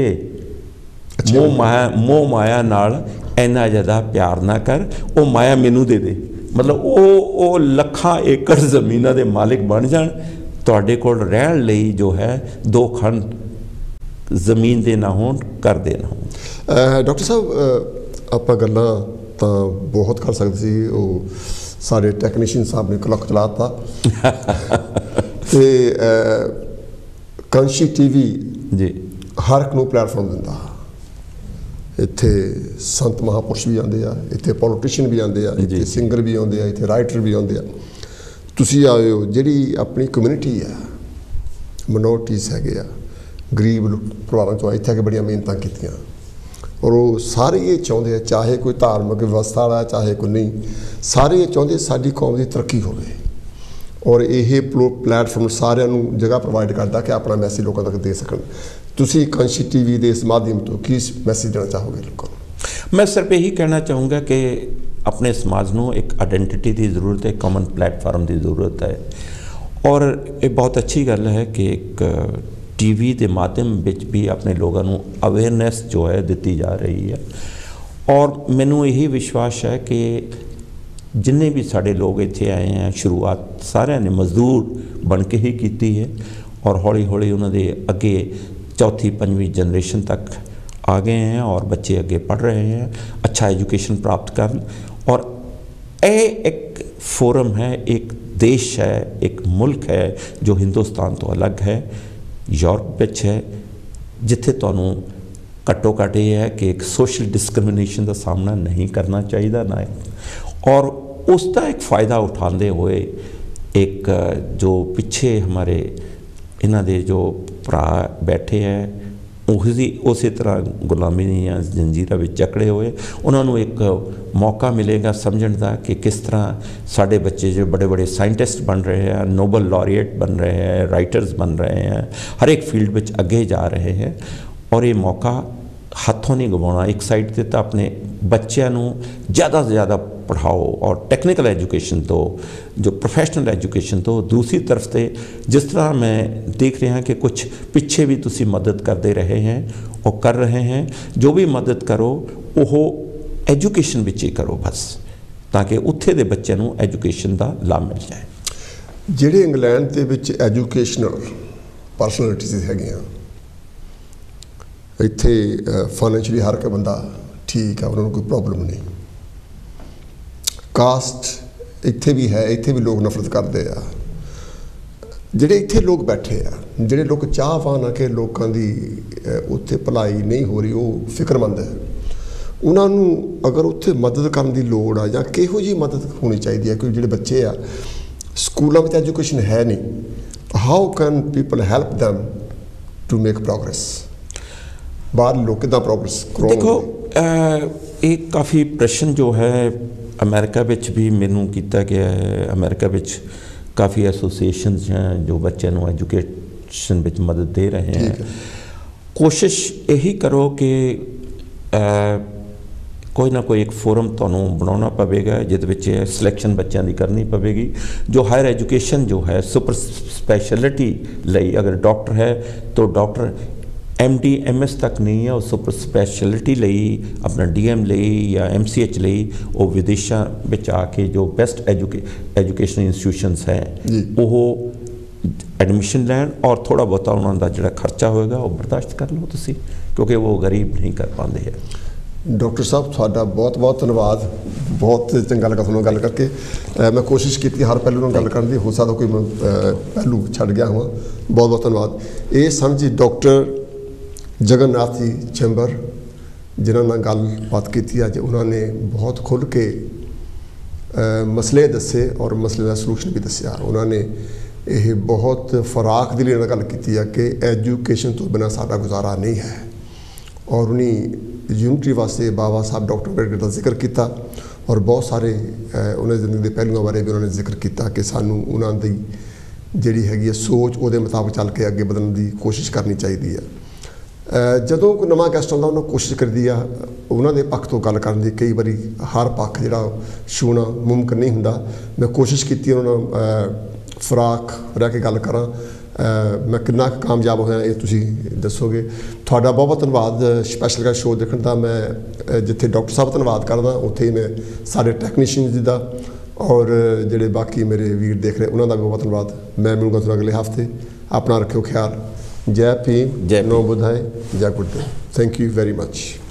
B: मोह माया नाल इन्ना ज़्यादा प्यार ना कर, वो माया मैनू दे दे, मतलब वो लखां एकड़ जमीनों के मालिक बन जान, तुहाडे कोल रहण लई जो है 2 खंड जमीन दे ना होण, घर दे ना होण।
A: डॉक्टर साहब आपां गल्लां ਤਾਂ ਬਹੁਤ ਕਰ ਸਕਦੇ ਸੀ, ਉਹ ਸਾਡੇ ਟੈਕਨੀਸ਼ੀਅਨ ਸਾਹਿਬ ਨੇ ਕਲੱਕ ਚਲਾਤਾ ਤੇ ਕਾਂਸ਼ੀ ਟੀਵੀ
B: ਜੀ
A: ਹਰ ਇੱਕ ਨੂੰ ਪਲੇਟਫਾਰਮ ਦਿੰਦਾ। ਇੱਥੇ ਸੰਤ ਮਹਾਂਪੁਰਸ਼ ਵੀ ਆਉਂਦੇ ਆ, ਇੱਥੇ ਪੋਲੀਟੀਸ਼ੀਅਨ ਵੀ ਆਉਂਦੇ ਆ, ਇੱਥੇ ਸਿੰਗਰ ਵੀ ਆਉਂਦੇ ਆ, ਇੱਥੇ ਰਾਈਟਰ ਵੀ ਆਉਂਦੇ ਆ। ਤੁਸੀਂ ਆਏ ਹੋ, ਜਿਹੜੀ ਆਪਣੀ ਕਮਿਊਨਿਟੀ ਆ, ਮਿਨੋਰਟੀਜ਼ ਹੈਗੇ ਆ, ਗਰੀਬ ਪਰਿਵਾਰਾਂ 'ਚੋਂ ਇੱਥੇ ਆ ਕੇ ਬੜੀਆਂ ਮਿਹਨਤਾਂ ਕੀਤੀਆਂ, और वो सारे ये चाहते हैं, चाहे कोई धार्मिक व्यवस्था वाला चाहे कोई नहीं, सारे ये चाहते साडी कौम की तरक्की हो, और ये प्लेटफॉर्म सारिਆਂ ਨੂੰ जगह प्रोवाइड करता कि अपना मैसेज लोगों तक दे सकन। तुसी कांशी टीवी के इस माध्यम तो की मैसेज देना चाहोगे लोगों को?
B: मैं सिर्फ यही कहना चाहूँगा कि अपने समाज को एक आइडेंटिटी की जरूरत है, कॉमन प्लेटफॉर्म की जरूरत है, और ये बहुत अच्छी गल है कि एक टीवी के माध्यम भी अपने लोगों को अवेयरनेस जो है दी जा रही है, और मैनू यही विश्वास है कि जिन्ने भी साढ़े लोग इत्थे आए हैं, शुरुआत सारिਆਂ ने मजदूर बन के ही की है, और हौली हौली उन्होंने अगे 4वीं 5वीं जनरेशन तक आ गए हैं, और बच्चे अगे पढ़ रहे हैं, अच्छा एजुकेशन प्राप्त कर, और ये एक फोरम है, एक देश है, एक मुल्क है जो हिंदुस्तान तो अलग है, यूरोप विच है, जिथे तुहानूं घट्टो घट्ट ये है कि एक सोशल डिस्क्रिमिनेशन का सामना नहीं करना चाहिए ना, और उसका एक फ़ायदा उठाते हुए एक जो पीछे हमारे इन्हां दे जो भरा बैठे हैं, उस तरह गुलामी या जंजीरां विच जकड़े हुए, उन्होंने एक मौका मिलेगा समझण का कि किस तरह साढ़े बच्चे जो बड़े बड़े साइंटिस्ट बन रहे हैं, नोबल लॉरिएट बन रहे हैं, राइटर्स बन रहे हैं, हर एक फील्ड में अगे जा रहे हैं, और ये मौका हाथों नहीं गवाना। एक साइड से तो अपने बच्चों ज़्यादा से ज़्यादा पढ़ाओ और टेक्निकल एजुकेशन दो, जो प्रोफैशनल एजुकेशन दो, दूसरी तरफ से जिस तरह मैं देख रहा कि कुछ पीछे भी तुसी मदद करते रहे हैं और कर रहे हैं, जो भी मदद करो वो एजुकेशन विच ही करो बस, ताकि उत्थे दे बच्चों को एजुकेशन का लाभ मिल जाए।
A: ਜਿਹੜੇ ਇੰਗਲੈਂਡ ਦੇ ਵਿੱਚ ਐਜੂਕੇਸ਼ਨਲ ਪਰਸਨੈਲਿਟੀਜ਼ ਹੈਗੀਆਂ, ਇੱਥੇ ਫਾਈਨੈਂਸ਼ੀਅਲੀ ਹਰ ਇੱਕ ਬੰਦਾ ਠੀਕ ਆ, ਉਹਨਾਂ ਨੂੰ ਕੋਈ ਪ੍ਰੋਬਲਮ ਨਹੀਂ। ਕਾਸਟ ਇੱਥੇ ਵੀ ਹੈ, ਇੱਥੇ ਵੀ ਲੋਕ ਨਫ਼ਰਤ ਕਰਦੇ ਆ। ਜਿਹੜੇ ਇੱਥੇ ਲੋਕ ਬੈਠੇ ਆ, ਜਿਹੜੇ ਲੋਕ ਚਾਹਵਾਨ ਆ ਕਿ ਲੋਕਾਂ ਦੀ ਉੱਥੇ ਭਲਾਈ ਨਹੀਂ ਹੋ ਰਹੀ, ਉਹ ਫਿਕਰਮੰਦ ਹੈ, ਉਹਨਾਂ ਨੂੰ ਅਗਰ ਉੱਥੇ ਮਦਦ ਕਰਨ ਦੀ ਲੋੜ ਆ, ਜਾਂ ਕਿਹੋ ਜਿਹੀ ਮਦਦ ਹੋਣੀ ਚਾਹੀਦੀ ਹੈ, ਕੋਈ ਜਿਹੜੇ ਬੱਚੇ ਆ ਸਕੂਲਾਂ ਵਿੱਚ ਐਜੂਕੇਸ਼ਨ ਹੈ ਨਹੀਂ, how can people help them to make progress? बाहर लोग कितना प्रोग्रेस?
B: देखो एक काफ़ी प्रश्न जो है ਅਮਰੀਕਾ ਵਿੱਚ ਵੀ ਮੈਨੂੰ ਕੀਤਾ ਗਿਆ ਹੈ। ਅਮਰੀਕਾ ਵਿੱਚ ਕਾफ़ी ਐਸੋਸੀਏਸ਼ਨਸ हैं जो बच्चों ਨੂੰ एजुकेशन ਵਿੱਚ मदद दे रहे हैं। कोशिश यही करो कि कोई ना कोई एक फोरम ਤੁਹਾਨੂੰ ਬਣਾਉਣਾ ਪਵੇਗਾ ਜਿਹਦੇ ਵਿੱਚ ਸਿਲੈਕਸ਼ਨ ਬੱਚਿਆਂ ਦੀ ਕਰਨੀ ਪਵੇਗੀ। जो हायर एजुकेशन जो है सुपर स्पैशलिटी ਲਈ अगर डॉक्टर है तो डॉक्टर MD MS तक नहीं है, ਉਹ सुपर स्पैशलिटी ਲਈ अपना DM ਲਈ ਜਾਂ MCH ਲਈ ਉਹ ਵਿਦੇਸ਼ਾਂ ਵਿੱਚ ਆ ਕੇ जो बेस्ट एजुकेशन इंस्टीट्यूशनस है ਉਹ एडमिशन लैन और थोड़ा बहुता उन्होंने ਦਾ ਜਿਹੜਾ ਖਰਚਾ ਹੋਏਗਾ ਉਹ ਬਰਦਾਸ਼ਤ ਕਰ ਲਓ ਤੁਸੀਂ, क्योंकि वो गरीब नहीं कर पाते हैं।
A: डॉक्टर साहब ਤੁਹਾਡਾ ਬਹੁਤ ਬਹੁਤ ਧੰਨਵਾਦ, ਬਹੁਤ ਚੰਗਾ ਲੱਗਾ ਤੁਹਾਨੂੰ ਗੱਲ ਕਰਕੇ। ਮੈਂ ਕੋਸ਼ਿਸ਼ ਕੀਤੀ ਹਰ ਪਹਿਲੂ ਨਾਲ ਗੱਲ ਕਰਨ ਦੀ, ਹੋ ਸਕਦਾ ਕੋਈ ਮੈਂ ਪਹਿਲੂ ਛੱਡ ਗਿਆ ਹਾਂ। ਬਹੁਤ ਬਹੁਤ ਧੰਨਵਾਦ। ਇਹ ਸਨ ਜੀ ਡਾਕਟਰ ਜਗਨਨਾਥ ਜੀ ਚੈਂਬਰ, ਜਿਨ੍ਹਾਂ ਨਾਲ ਗੱਲਬਾਤ ਕੀਤੀ ਅੱਜ। ਉਹਨਾਂ ਨੇ ਬਹੁਤ ਖੁੱਲ੍ਹ ਕੇ ਮਸਲੇ ਦੱਸੇ ਔਰ ਮਸਲੇ ਦਾ ਸਲੂਸ਼ਨ ਵੀ ਦੱਸਿਆ। ਉਹਨਾਂ ਨੇ ਇਹ ਬਹੁਤ ਫਰਾਖ ਦਿਲੀ ਨਾਲ ਗੱਲ ਕੀਤੀ ਹੈ ਕਿ ਐਜੂਕੇਸ਼ਨ ਤੋਂ ਬਿਨਾਂ ਸਾਡਾ ਗੁਜ਼ਾਰਾ ਨਹੀਂ ਹੈ। ਔਰ ਉਹਨੇ यूनिटी वास्ते बाबा साहब डॉक्टर अम्बेडकर का जिक्र किया और बहुत सारे उन्होंने जिंदगी के पहलुओं बारे भी उन्होंने जिक्र किया कि सानू उन्होंने जी हैगी सोच वो मुताबिक चल के अगे बढ़ने की कोशिश करनी चाहिए है। जदों कोई नवा गैसट आता उन्होंने कोशिश करती है उन्होंने पक्ष तो गल करने की, कई बार हर पक्ष जो छूना मुमकिन नहीं होंदा। मैं कोशिश की उन्होंने फराक रह के गल करा। मैं कितना कामयाब होया ये तुसी दसोगे। थोड़ा बहुत बहुत धन्यवाद स्पैशल का शो देखने का। मैं जिथे डॉक्टर साहब धन्यवाद करदा उत्थे मैं सारे टैक्नीशियन जी का और जेडे बाकी मेरे वीर देख रहे उन्होंने भी बहुत धन्यवाद। मैं मिलूँगा तुहानू अगले हफ्ते। अपना रखियो ख्याल। जय भीम, जय नमो बुद्धाय, जय गुरुदेव। Thank you very much.